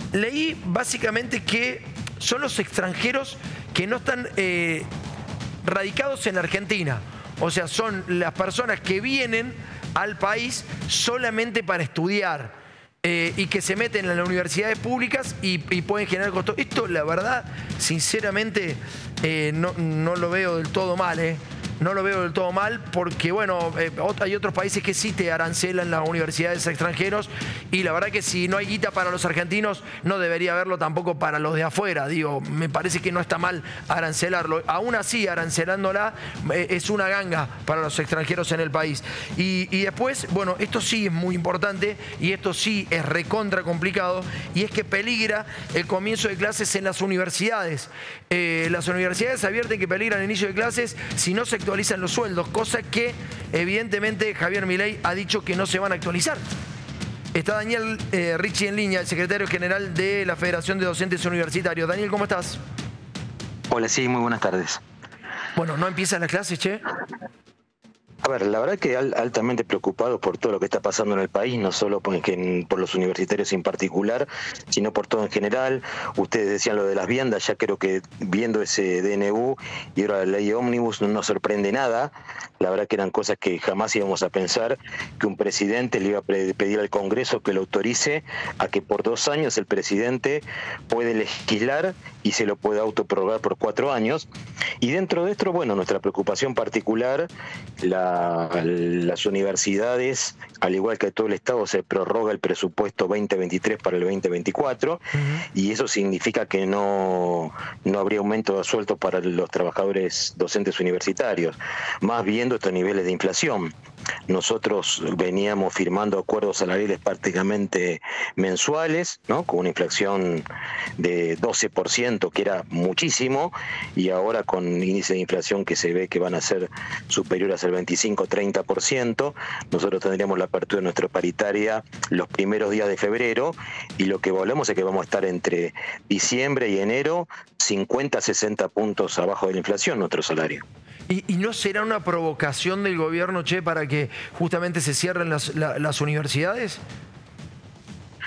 Leí básicamente que son los extranjeros que no están eh, radicados en Argentina. O sea, son las personas que vienen al país solamente para estudiar eh, y que se meten en las universidades públicas y, y pueden generar costos. Esto, la verdad, sinceramente, eh, no, no lo veo del todo mal, ¿eh? No lo veo del todo mal porque, bueno, eh, hay otros países que sí te arancelan las universidades extranjeros y la verdad que si no hay guita para los argentinos, no debería haberlo tampoco para los de afuera. Digo, me parece que no está mal arancelarlo. Aún así, arancelándola eh, es una ganga para los extranjeros en el país. Y, y después, bueno, esto sí es muy importante y esto sí es recontra complicado y es que peligra el comienzo de clases en las universidades. Eh, las universidades advierten que peligra el inicio de clases si no se actualizan los sueldos, cosa que evidentemente Javier Milei ha dicho que no se van a actualizar. Está Daniel eh, Ricci en línea, el secretario general de la Federación de Docentes Universitarios. Daniel, ¿cómo estás? Hola, sí, muy buenas tardes. Bueno, ¿no empiezan las clases, che? A ver, la verdad que altamente preocupado por todo lo que está pasando en el país, no solo por, por los universitarios en particular, sino por todo en general. Ustedes decían lo de las viandas, ya creo que viendo ese D N U y ahora la ley ómnibus no nos sorprende nada. La verdad que eran cosas que jamás íbamos a pensar, que un presidente le iba a pedir al Congreso que lo autorice a que por dos años el presidente puede legislar y se lo puede autoprorrogar por cuatro años. Y dentro de esto, bueno, nuestra preocupación particular, la, las universidades, al igual que todo el Estado, se prorroga el presupuesto veinte veintitrés para el veinte veinticuatro, uh-huh. y eso significa que no, no habría aumento de sueldo para los trabajadores docentes universitarios, más viendo estos niveles de inflación. Nosotros veníamos firmando acuerdos salariales prácticamente mensuales, ¿no? Con una inflación de doce por ciento, que era muchísimo, y ahora con índice de inflación que se ve que van a ser superiores al veinticinco a treinta por ciento, nosotros tendríamos la apertura de nuestra paritaria los primeros días de febrero, y lo que volvemos es que vamos a estar entre diciembre y enero cincuenta a sesenta puntos abajo de la inflación nuestro salario. ¿Y, ¿Y no será una provocación del gobierno, che, para que justamente se cierren las, la, las universidades?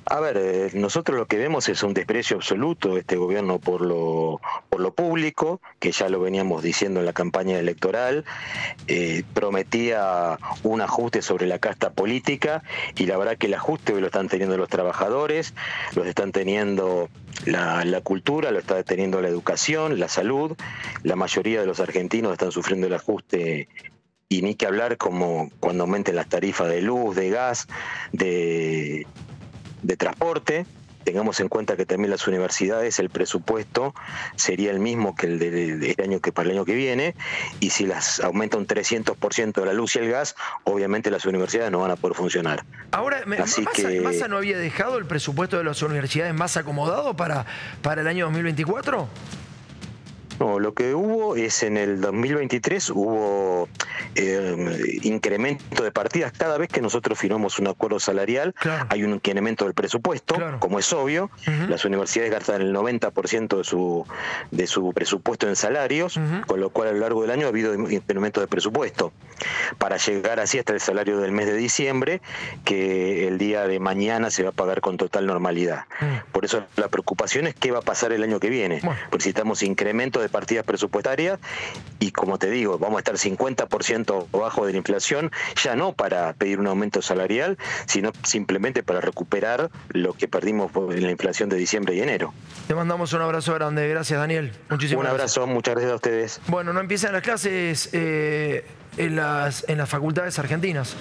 A ver, eh, nosotros lo que vemos es un desprecio absoluto de este gobierno por lo, por lo público, que ya lo veníamos diciendo en la campaña electoral, eh, prometía un ajuste sobre la casta política y la verdad que el ajuste lo están teniendo los trabajadores, los están teniendo la, la cultura, lo está teniendo la educación, la salud. La mayoría de los argentinos están sufriendo el ajuste. Y ni que hablar como cuando aumenten las tarifas de luz, de gas, de, de transporte. Tengamos en cuenta que también las universidades, el presupuesto sería el mismo que el de, de este año que para el año que viene, y si las aumenta un trescientos por ciento de la luz y el gas, obviamente las universidades no van a poder funcionar. Ahora, Así ¿Massa, que... ¿Massa no había dejado el presupuesto de las universidades más acomodado para, para el año dos mil veinticuatro? No, lo que hubo es en el dos mil veintitrés hubo eh, incremento de partidas. Cada vez que nosotros firmamos un acuerdo salarial, claro, hay un incremento del presupuesto, claro, como es obvio. Uh-huh. Las universidades gastan el noventa por ciento de su, de su presupuesto en salarios, uh-huh, con lo cual a lo largo del año ha habido incremento de presupuesto para llegar así hasta el salario del mes de diciembre, que el día de mañana se va a pagar con total normalidad. Uh-huh. Por eso la preocupación es qué va a pasar el año que viene, bueno, porque necesitamos incremento de partidas presupuestarias y, como te digo, vamos a estar cincuenta por ciento abajo de la inflación, ya no para pedir un aumento salarial, sino simplemente para recuperar lo que perdimos en la inflación de diciembre y enero. Te mandamos un abrazo grande. Gracias, Daniel. Muchísimas un abrazo, gracias. Muchas gracias a ustedes. Bueno, no empiezan las clases eh, en, las, en las facultades argentinas.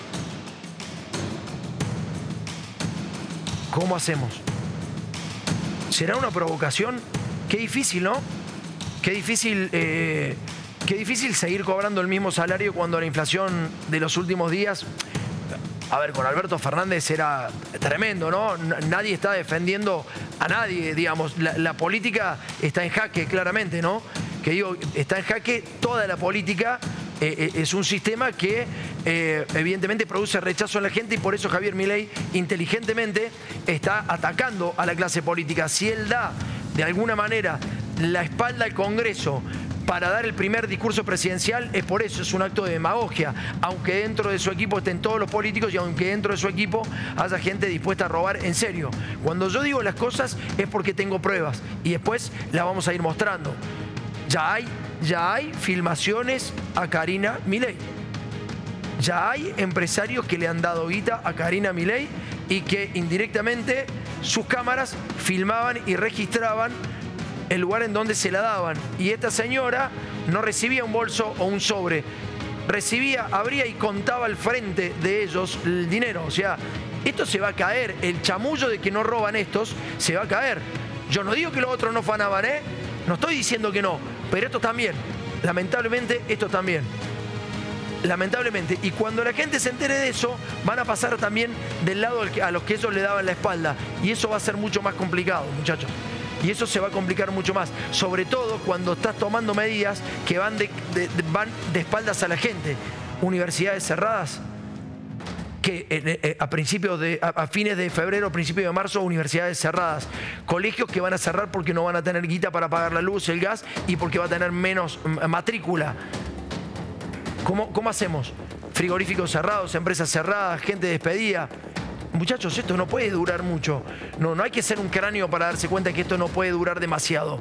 ¿Cómo hacemos? ¿Será una provocación? Qué difícil, ¿no? Qué difícil, eh, qué difícil seguir cobrando el mismo salario cuando la inflación de los últimos días... A ver, con Alberto Fernández era tremendo, ¿no? Nadie está defendiendo a nadie, digamos. La, la política está en jaque, claramente, ¿no? Que digo, está en jaque toda la política. Eh, es un sistema que eh, evidentemente produce rechazo en la gente y por eso Javier Milei inteligentemente está atacando a la clase política. Si él da, de alguna manera, la espalda al Congreso para dar el primer discurso presidencial, es por eso, es un acto de demagogia, aunque dentro de su equipo estén todos los políticos y aunque dentro de su equipo haya gente dispuesta a robar en serio. Cuando yo digo las cosas es porque tengo pruebas y después las vamos a ir mostrando. Ya hay, ya hay filmaciones a Karina Milei. Ya hay empresarios que le han dado guita a Karina Milei y que indirectamente sus cámaras filmaban y registraban el lugar en donde se la daban. Y esta señora no recibía un bolso o un sobre. Recibía, abría y contaba al frente de ellos el dinero. O sea, esto se va a caer. El chamullo de que no roban estos se va a caer. Yo no digo que los otros no fanaban, ¿eh? No estoy diciendo que no. Pero esto también. Lamentablemente, esto también. Lamentablemente. Y cuando la gente se entere de eso, van a pasar también del lado a los que ellos le daban la espalda. Y eso va a ser mucho más complicado, muchachos. Y eso se va a complicar mucho más, sobre todo cuando estás tomando medidas que van de, de, de, van de espaldas a la gente. Universidades cerradas, que eh, eh, a principios de, a, a fines de febrero, principios de marzo, universidades cerradas. Colegios que van a cerrar porque no van a tener guita para pagar la luz, el gas y porque va a tener menos matrícula. ¿Cómo, cómo hacemos? Frigoríficos cerrados, empresas cerradas, gente despedida. Muchachos, esto no puede durar mucho. No, no hay que ser un cráneo para darse cuenta que esto no puede durar demasiado.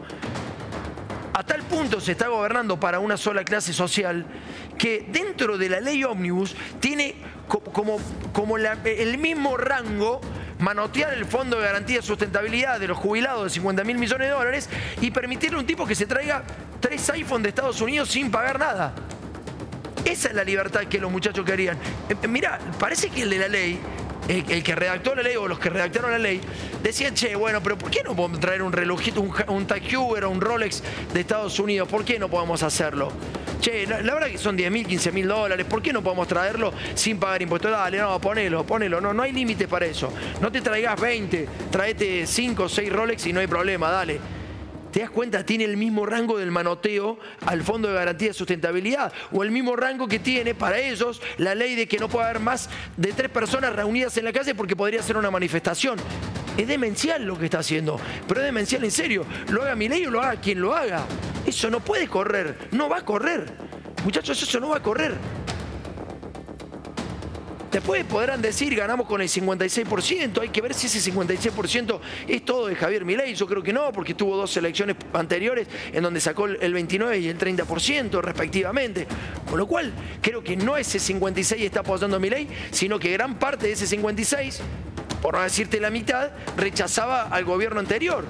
A tal punto se está gobernando para una sola clase social que dentro de la ley ómnibus tiene como, como la, el mismo rango manotear el Fondo de Garantía de Sustentabilidad de los jubilados de cincuenta mil millones de dólares y permitirle a un tipo que se traiga tres iPhones de Estados Unidos sin pagar nada. Esa es la libertad que los muchachos querían. Eh, mira, parece que el de la ley... El, el que redactó la ley o los que redactaron la ley decían, che, bueno, pero ¿por qué no podemos traer un relojito, un, un Tag Heuer o un Rolex de Estados Unidos? ¿Por qué no podemos hacerlo? Che, la, la verdad que son diez mil, quince mil dólares, ¿por qué no podemos traerlo sin pagar impuestos? Dale, no, ponelo, ponelo, no, no hay límite para eso. No te traigas veinte, traete cinco o seis Rolex y no hay problema, dale. ¿Te das cuenta? Tiene el mismo rango del manoteo al Fondo de Garantía de Sustentabilidad o el mismo rango que tiene para ellos la ley de que no puede haber más de tres personas reunidas en la calle porque podría ser una manifestación. Es demencial lo que está haciendo, pero es demencial en serio. Lo haga Milei o lo haga quien lo haga. Eso no puede correr, no va a correr. Muchachos, eso no va a correr. Después podrán decir, ganamos con el cincuenta y seis por ciento. Hay que ver si ese cincuenta y seis por ciento es todo de Javier Milei. Yo creo que no, porque tuvo dos elecciones anteriores en donde sacó el veintinueve y el treinta por ciento respectivamente. Con lo cual, creo que no ese cincuenta y seis está apoyando a Milei, sino que gran parte de ese cincuenta y seis, por no decirte la mitad, rechazaba al gobierno anterior.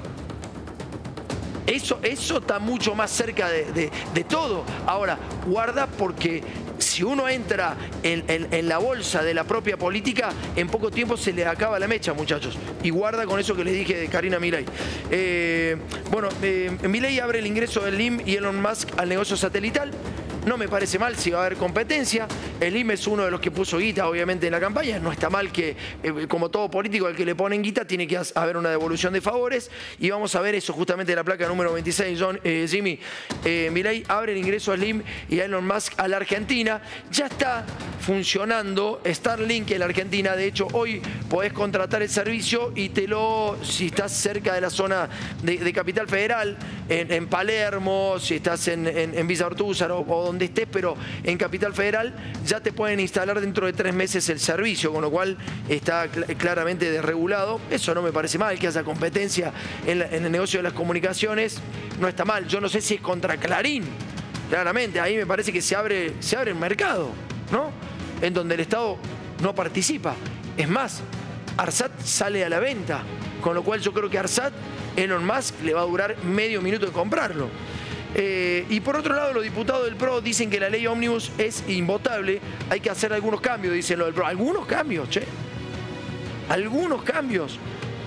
Eso, eso está mucho más cerca de, de, de todo. Ahora, guarda, porque si uno entra en, en, en la bolsa de la propia política, en poco tiempo se le acaba la mecha, muchachos. Y guarda con eso que les dije de Karina Milei. Eh, bueno, eh, Milei abre el ingreso del L I M y Elon Musk al negocio satelital. No me parece mal si va a haber competencia. El I M es uno de los que puso guita, obviamente, en la campaña. No está mal que, eh, como todo político, al que le ponen guita, tiene que haber una devolución de favores. Y vamos a ver eso justamente en la placa número veintiséis. John, eh, Jimmy, eh, Milei abre el ingreso al L I M y a Elon Musk a la Argentina. Ya está funcionando Starlink en la Argentina. De hecho, hoy podés contratar el servicio y te lo, si estás cerca de la zona de, de Capital Federal, en, en Palermo, si estás en, en, en Villa Ortúzar o, o donde estés, pero en Capital Federal, ya te pueden instalar dentro de tres meses el servicio, con lo cual está cl claramente desregulado. Eso no me parece mal, que haya competencia en, la, en el negocio de las comunicaciones, no está mal. Yo no sé si es contra Clarín, claramente, ahí me parece que se abre, se abre el mercado, ¿no? En donde el Estado no participa. Es más, Arsat sale a la venta, con lo cual yo creo que Arsat, Elon Musk, le va a durar medio minuto de comprarlo. Eh, y por otro lado, los diputados del P R O dicen que la ley Ómnibus es invotable. Hay que hacer algunos cambios, dicen los del P R O. Algunos cambios, che. Algunos cambios.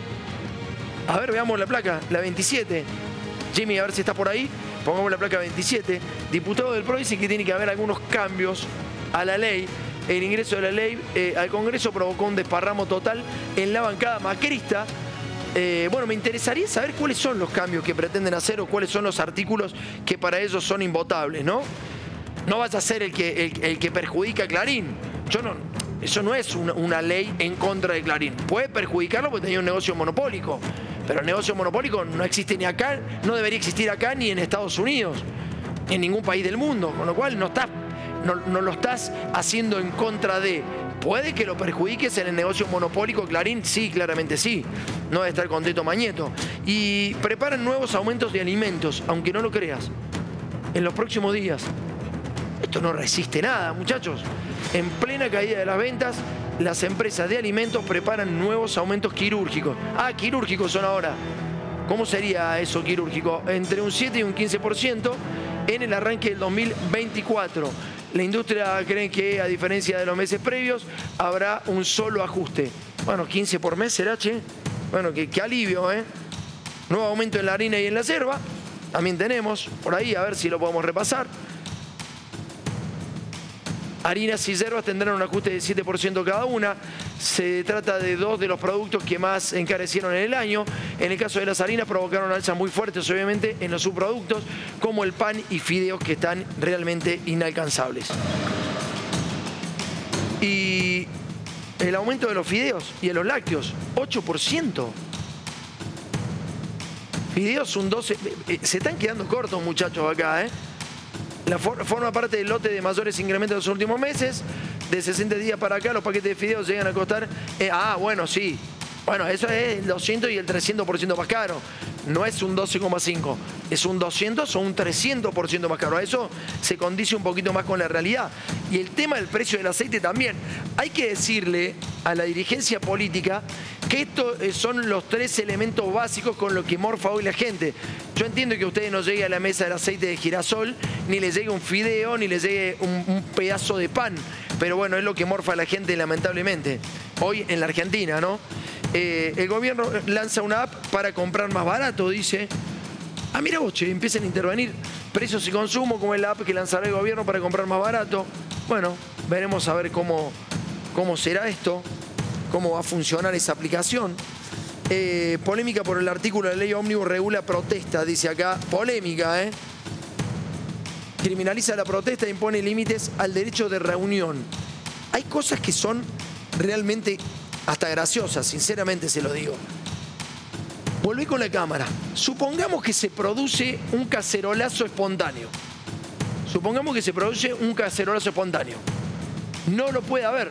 A ver, veamos la placa, la veintisiete. Jimmy, a ver si está por ahí. Pongamos la placa veintisiete. Diputados del P R O dicen que tiene que haber algunos cambios a la ley. El ingreso de la ley eh, al Congreso provocó un desparramo total en la bancada macrista. Eh, bueno, me interesaría saber cuáles son los cambios que pretenden hacer o cuáles son los artículos que para ellos son invotables, ¿no? No vaya a ser el que, el, el que perjudica a Clarín. Yo no, eso no es una, una ley en contra de Clarín. Puede perjudicarlo porque tenía un negocio monopólico, pero el negocio monopólico no existe ni acá, no debería existir acá ni en Estados Unidos, ni en ningún país del mundo, con lo cual no, estás, no, no lo estás haciendo en contra de... ¿Puede que lo perjudiques en el negocio monopólico Clarín? Sí, claramente sí. No debe estar contento Mañeto. Y preparan nuevos aumentos de alimentos, aunque no lo creas, en los próximos días. Esto no resiste nada, muchachos. En plena caída de las ventas, las empresas de alimentos preparan nuevos aumentos quirúrgicos. Ah, quirúrgicos son ahora. ¿Cómo sería eso quirúrgico? Entre un siete y un quince por ciento en el arranque del dos mil veinticuatro. La industria cree que, a diferencia de los meses previos, habrá un solo ajuste. Bueno, quince por mes será, che. Bueno, qué, qué alivio, ¿eh? Nuevo aumento en la harina y en la yerba. También tenemos por ahí, a ver si lo podemos repasar. Harinas y yerbas tendrán un ajuste de siete por ciento cada una. Se trata de dos de los productos que más encarecieron en el año. En el caso de las harinas provocaron alzas muy fuertes, obviamente, en los subproductos, como el pan y fideos, que están realmente inalcanzables. Y el aumento de los fideos y de los lácteos, ocho por ciento. Fideos un doce por ciento. Se están quedando cortos, muchachos, acá, ¿eh? La for forma parte del lote de mayores incrementos de los últimos meses. De sesenta días para acá, los paquetes de fideos llegan a costar... Eh, ah, bueno, sí. Bueno, eso es el doscientos y el trescientos por ciento más caro. No es un doce coma cinco. Es un doscientos o un trescientos por ciento más caro. A eso se condice un poquito más con la realidad. Y el tema del precio del aceite también. Hay que decirle a la dirigencia política que estos son los tres elementos básicos con los que morfa hoy la gente. Yo entiendo que a ustedes no llegue a la mesa el aceite de girasol, ni le llegue un fideo, ni le llegue un, un pedazo de pan. Pero bueno, es lo que morfa a la gente, lamentablemente. Hoy en la Argentina, ¿no? Eh, el gobierno lanza una app para comprar más barato, dice. Ah, mira vos, che, empiezan a intervenir precios y consumo, como es la app que lanzará el gobierno para comprar más barato. Bueno, veremos a ver cómo, cómo será esto, cómo va a funcionar esa aplicación. Eh, polémica por el artículo de la ley Ómnibus regula protesta, dice acá. Polémica, ¿eh? Criminaliza la protesta e impone límites al derecho de reunión. Hay cosas que son realmente hasta graciosas, sinceramente se lo digo. Volví con la cámara. Supongamos que se produce un cacerolazo espontáneo. Supongamos que se produce un cacerolazo espontáneo. No lo puede haber.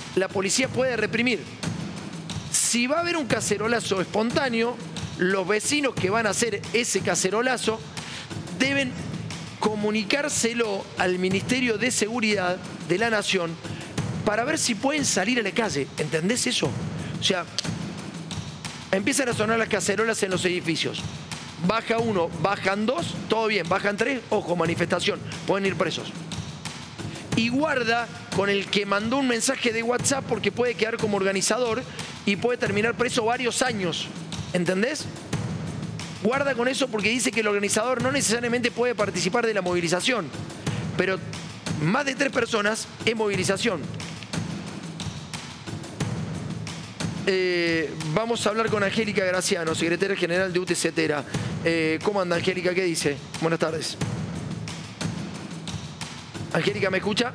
la policía puede reprimir. Si va a haber un cacerolazo espontáneo, los vecinos que van a hacer ese cacerolazo deben comunicárselo al Ministerio de Seguridad de la Nación para ver si pueden salir a la calle. ¿Entendés eso? O sea, empiezan a sonar las cacerolas en los edificios. Baja uno, bajan dos, todo bien. Bajan tres, ojo, manifestación. Pueden ir presos. Y guarda con el que mandó un mensaje de WhatsApp porque puede quedar como organizador y puede terminar preso varios años. ¿Entendés? Guarda con eso porque dice que el organizador no necesariamente puede participar de la movilización. Pero más de tres personas es movilización. Eh, vamos a hablar con Angélica Graciano, secretaria general de UTCetera. Eh, ¿Cómo anda, Angélica? ¿Qué dice? Buenas tardes. Angélica, ¿me escucha?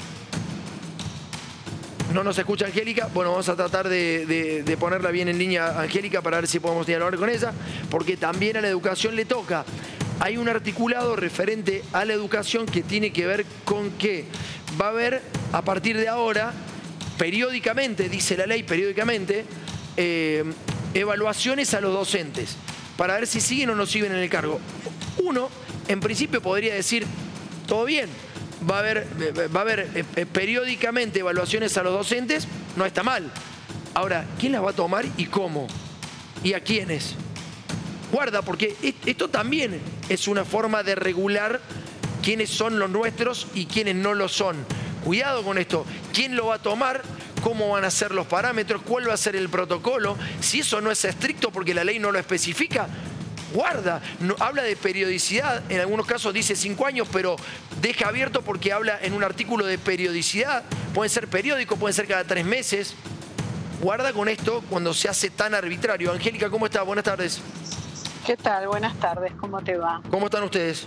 ¿No nos escucha Angélica? Bueno, vamos a tratar de, de, de ponerla bien en línea, Angélica, para ver si podemos dialogar con ella, porque también a la educación le toca. Hay un articulado referente a la educación que tiene que ver con que va a haber, a partir de ahora, periódicamente, dice la ley, periódicamente, eh, evaluaciones a los docentes, para ver si siguen o no siguen en el cargo. Uno, en principio, podría decir, todo bien. Va a haber, va a haber eh, periódicamente evaluaciones a los docentes, no está mal. Ahora, ¿quién las va a tomar y cómo? ¿Y a quiénes? Guarda, porque esto también es una forma de regular quiénes son los nuestros y quiénes no lo son. Cuidado con esto. ¿Quién lo va a tomar? ¿Cómo van a ser los parámetros? ¿Cuál va a ser el protocolo? Si eso no es estricto porque la ley no lo especifica, guarda, no, habla de periodicidad, en algunos casos dice cinco años, pero deja abierto porque habla en un artículo de periodicidad. Pueden ser periódicos, pueden ser cada tres meses. Guarda con esto cuando se hace tan arbitrario. Angélica, ¿cómo estás? Buenas tardes. ¿Qué tal? Buenas tardes, ¿cómo te va? ¿Cómo están ustedes?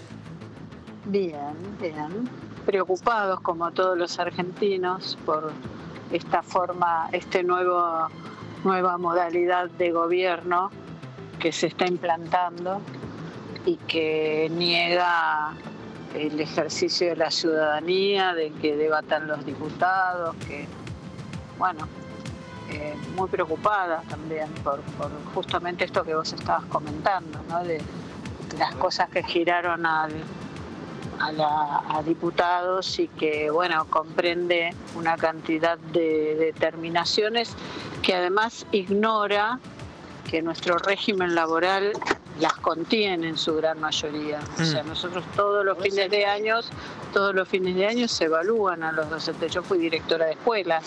Bien, bien. Preocupados como todos los argentinos por esta forma, este nuevo, nueva modalidad de gobierno que se está implantando y que niega el ejercicio de la ciudadanía, de que debatan los diputados, que, bueno, eh, muy preocupada también por, por justamente esto que vos estabas comentando, ¿no? De las cosas que giraron al, a, la, a diputados y que, bueno, comprende una cantidad de determinaciones que además ignora que nuestro régimen laboral las contiene en su gran mayoría. Mm. O sea, nosotros todos los fines de año, todos los fines de año se evalúan a los docentes. Yo fui directora de escuela.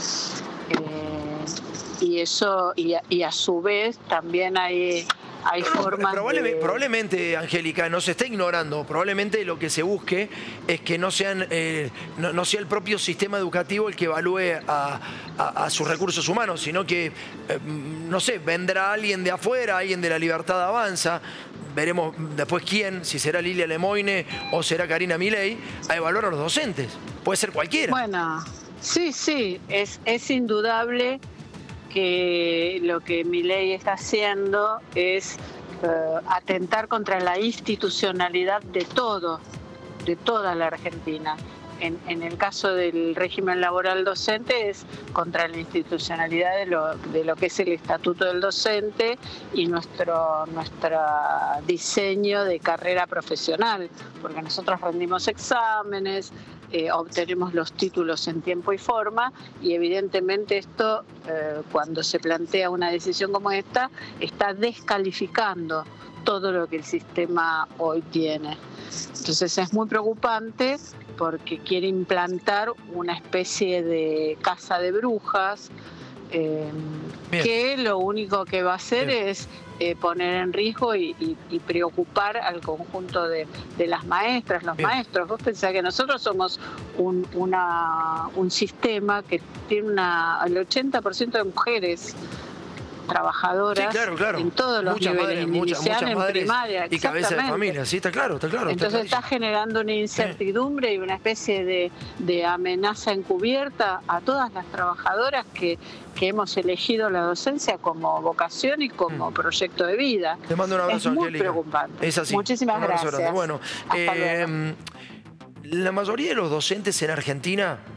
Eh, y eso, y a, y a su vez también hay, hay no, formas probablemente, de... probablemente, Angélica, no se está ignorando. Probablemente lo que se busque es que no sean eh, no, no sea el propio sistema educativo el que evalúe a, a, a sus recursos humanos, sino que, eh, no sé, vendrá alguien de afuera, alguien de la Libertad Avanza, veremos después quién, si será Lilia Lemoine o será Karina Milei, a evaluar a los docentes. Puede ser cualquiera. Bueno, sí, sí, es, es indudable que lo que Milei está haciendo es uh, atentar contra la institucionalidad de todo, de toda la Argentina. En, en el caso del régimen laboral docente es contra la institucionalidad de lo, de lo que es el estatuto del docente y nuestro, nuestro diseño de carrera profesional, porque nosotros rendimos exámenes, eh, obtenemos los títulos en tiempo y forma y evidentemente esto, eh, cuando se plantea una decisión como esta, está descalificando todo lo que el sistema hoy tiene. Entonces es muy preocupante porque quiere implantar una especie de casa de brujas eh, que lo único que va a hacer Bien. es eh, poner en riesgo y, y, y preocupar al conjunto de, de las maestras, los Bien. maestros. Vos pensás que nosotros somos un, una, un sistema que tiene una, el ochenta por ciento de mujeres trabajadoras sí, claro, claro. en todos los muchas niveles, madres, muchas, inicial, muchas en primaria, y cabeza de familia, sí, está claro, está claro. Entonces está, está generando una incertidumbre y una especie de, de amenaza encubierta a todas las trabajadoras que, que hemos elegido la docencia como vocación y como mm. proyecto de vida. Te mando un abrazo, es muy Angélica. preocupante. Es así. Muchísimas gracias. Grande. Bueno, eh, la mayoría de los docentes en Argentina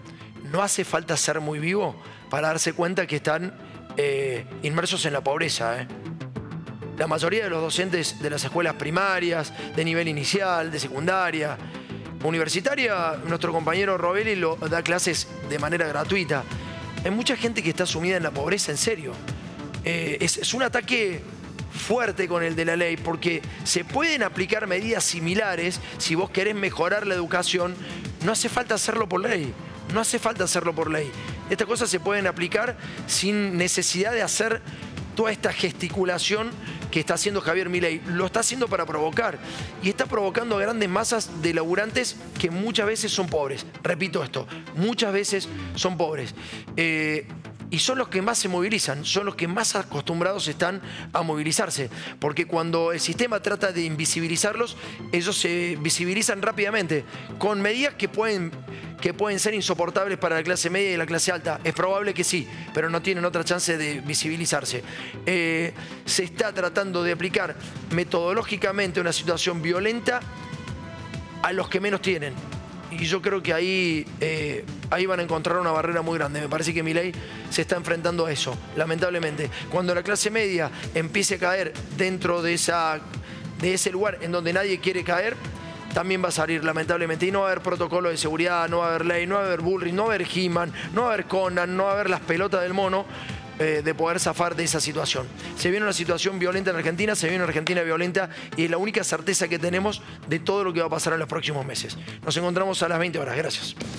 no hace falta ser muy vivo para darse cuenta que están eh, inmersos en la pobreza. ¿eh? La mayoría de los docentes de las escuelas primarias, de nivel inicial, de secundaria, universitaria, nuestro compañero Robelli lo da clases de manera gratuita. Hay mucha gente que está sumida en la pobreza, en serio. Eh, es, es un ataque fuerte con el de la ley, porque se pueden aplicar medidas similares si vos querés mejorar la educación. No hace falta hacerlo por ley, no hace falta hacerlo por ley. Estas cosas se pueden aplicar sin necesidad de hacer toda esta gesticulación que está haciendo Javier Milei. Lo está haciendo para provocar, y está provocando a grandes masas de laburantes que muchas veces son pobres. Repito esto, muchas veces son pobres. Eh, Y son los que más se movilizan, son los que más acostumbrados están a movilizarse. Porque cuando el sistema trata de invisibilizarlos, ellos se visibilizan rápidamente, con medidas que pueden, que pueden ser insoportables para la clase media y la clase alta. Es probable que sí, pero no tienen otra chance de visibilizarse. Eh, se está tratando de aplicar metodológicamente una situación violenta a los que menos tienen. Y yo creo que ahí, eh, ahí van a encontrar una barrera muy grande. Me parece que Milei se está enfrentando a eso, lamentablemente. Cuando la clase media empiece a caer dentro de, esa, de ese lugar en donde nadie quiere caer, también va a salir, lamentablemente. Y no va a haber protocolo de seguridad, no va a haber ley, no va a haber Bullrich, no va a haber He-Man, no va a haber Conan, no va a haber las pelotas del mono eh, de poder zafar de esa situación. Se viene una situación violenta en Argentina, se viene una Argentina violenta, y es la única certeza que tenemos de todo lo que va a pasar en los próximos meses. Nos encontramos a las veinte horas. Gracias.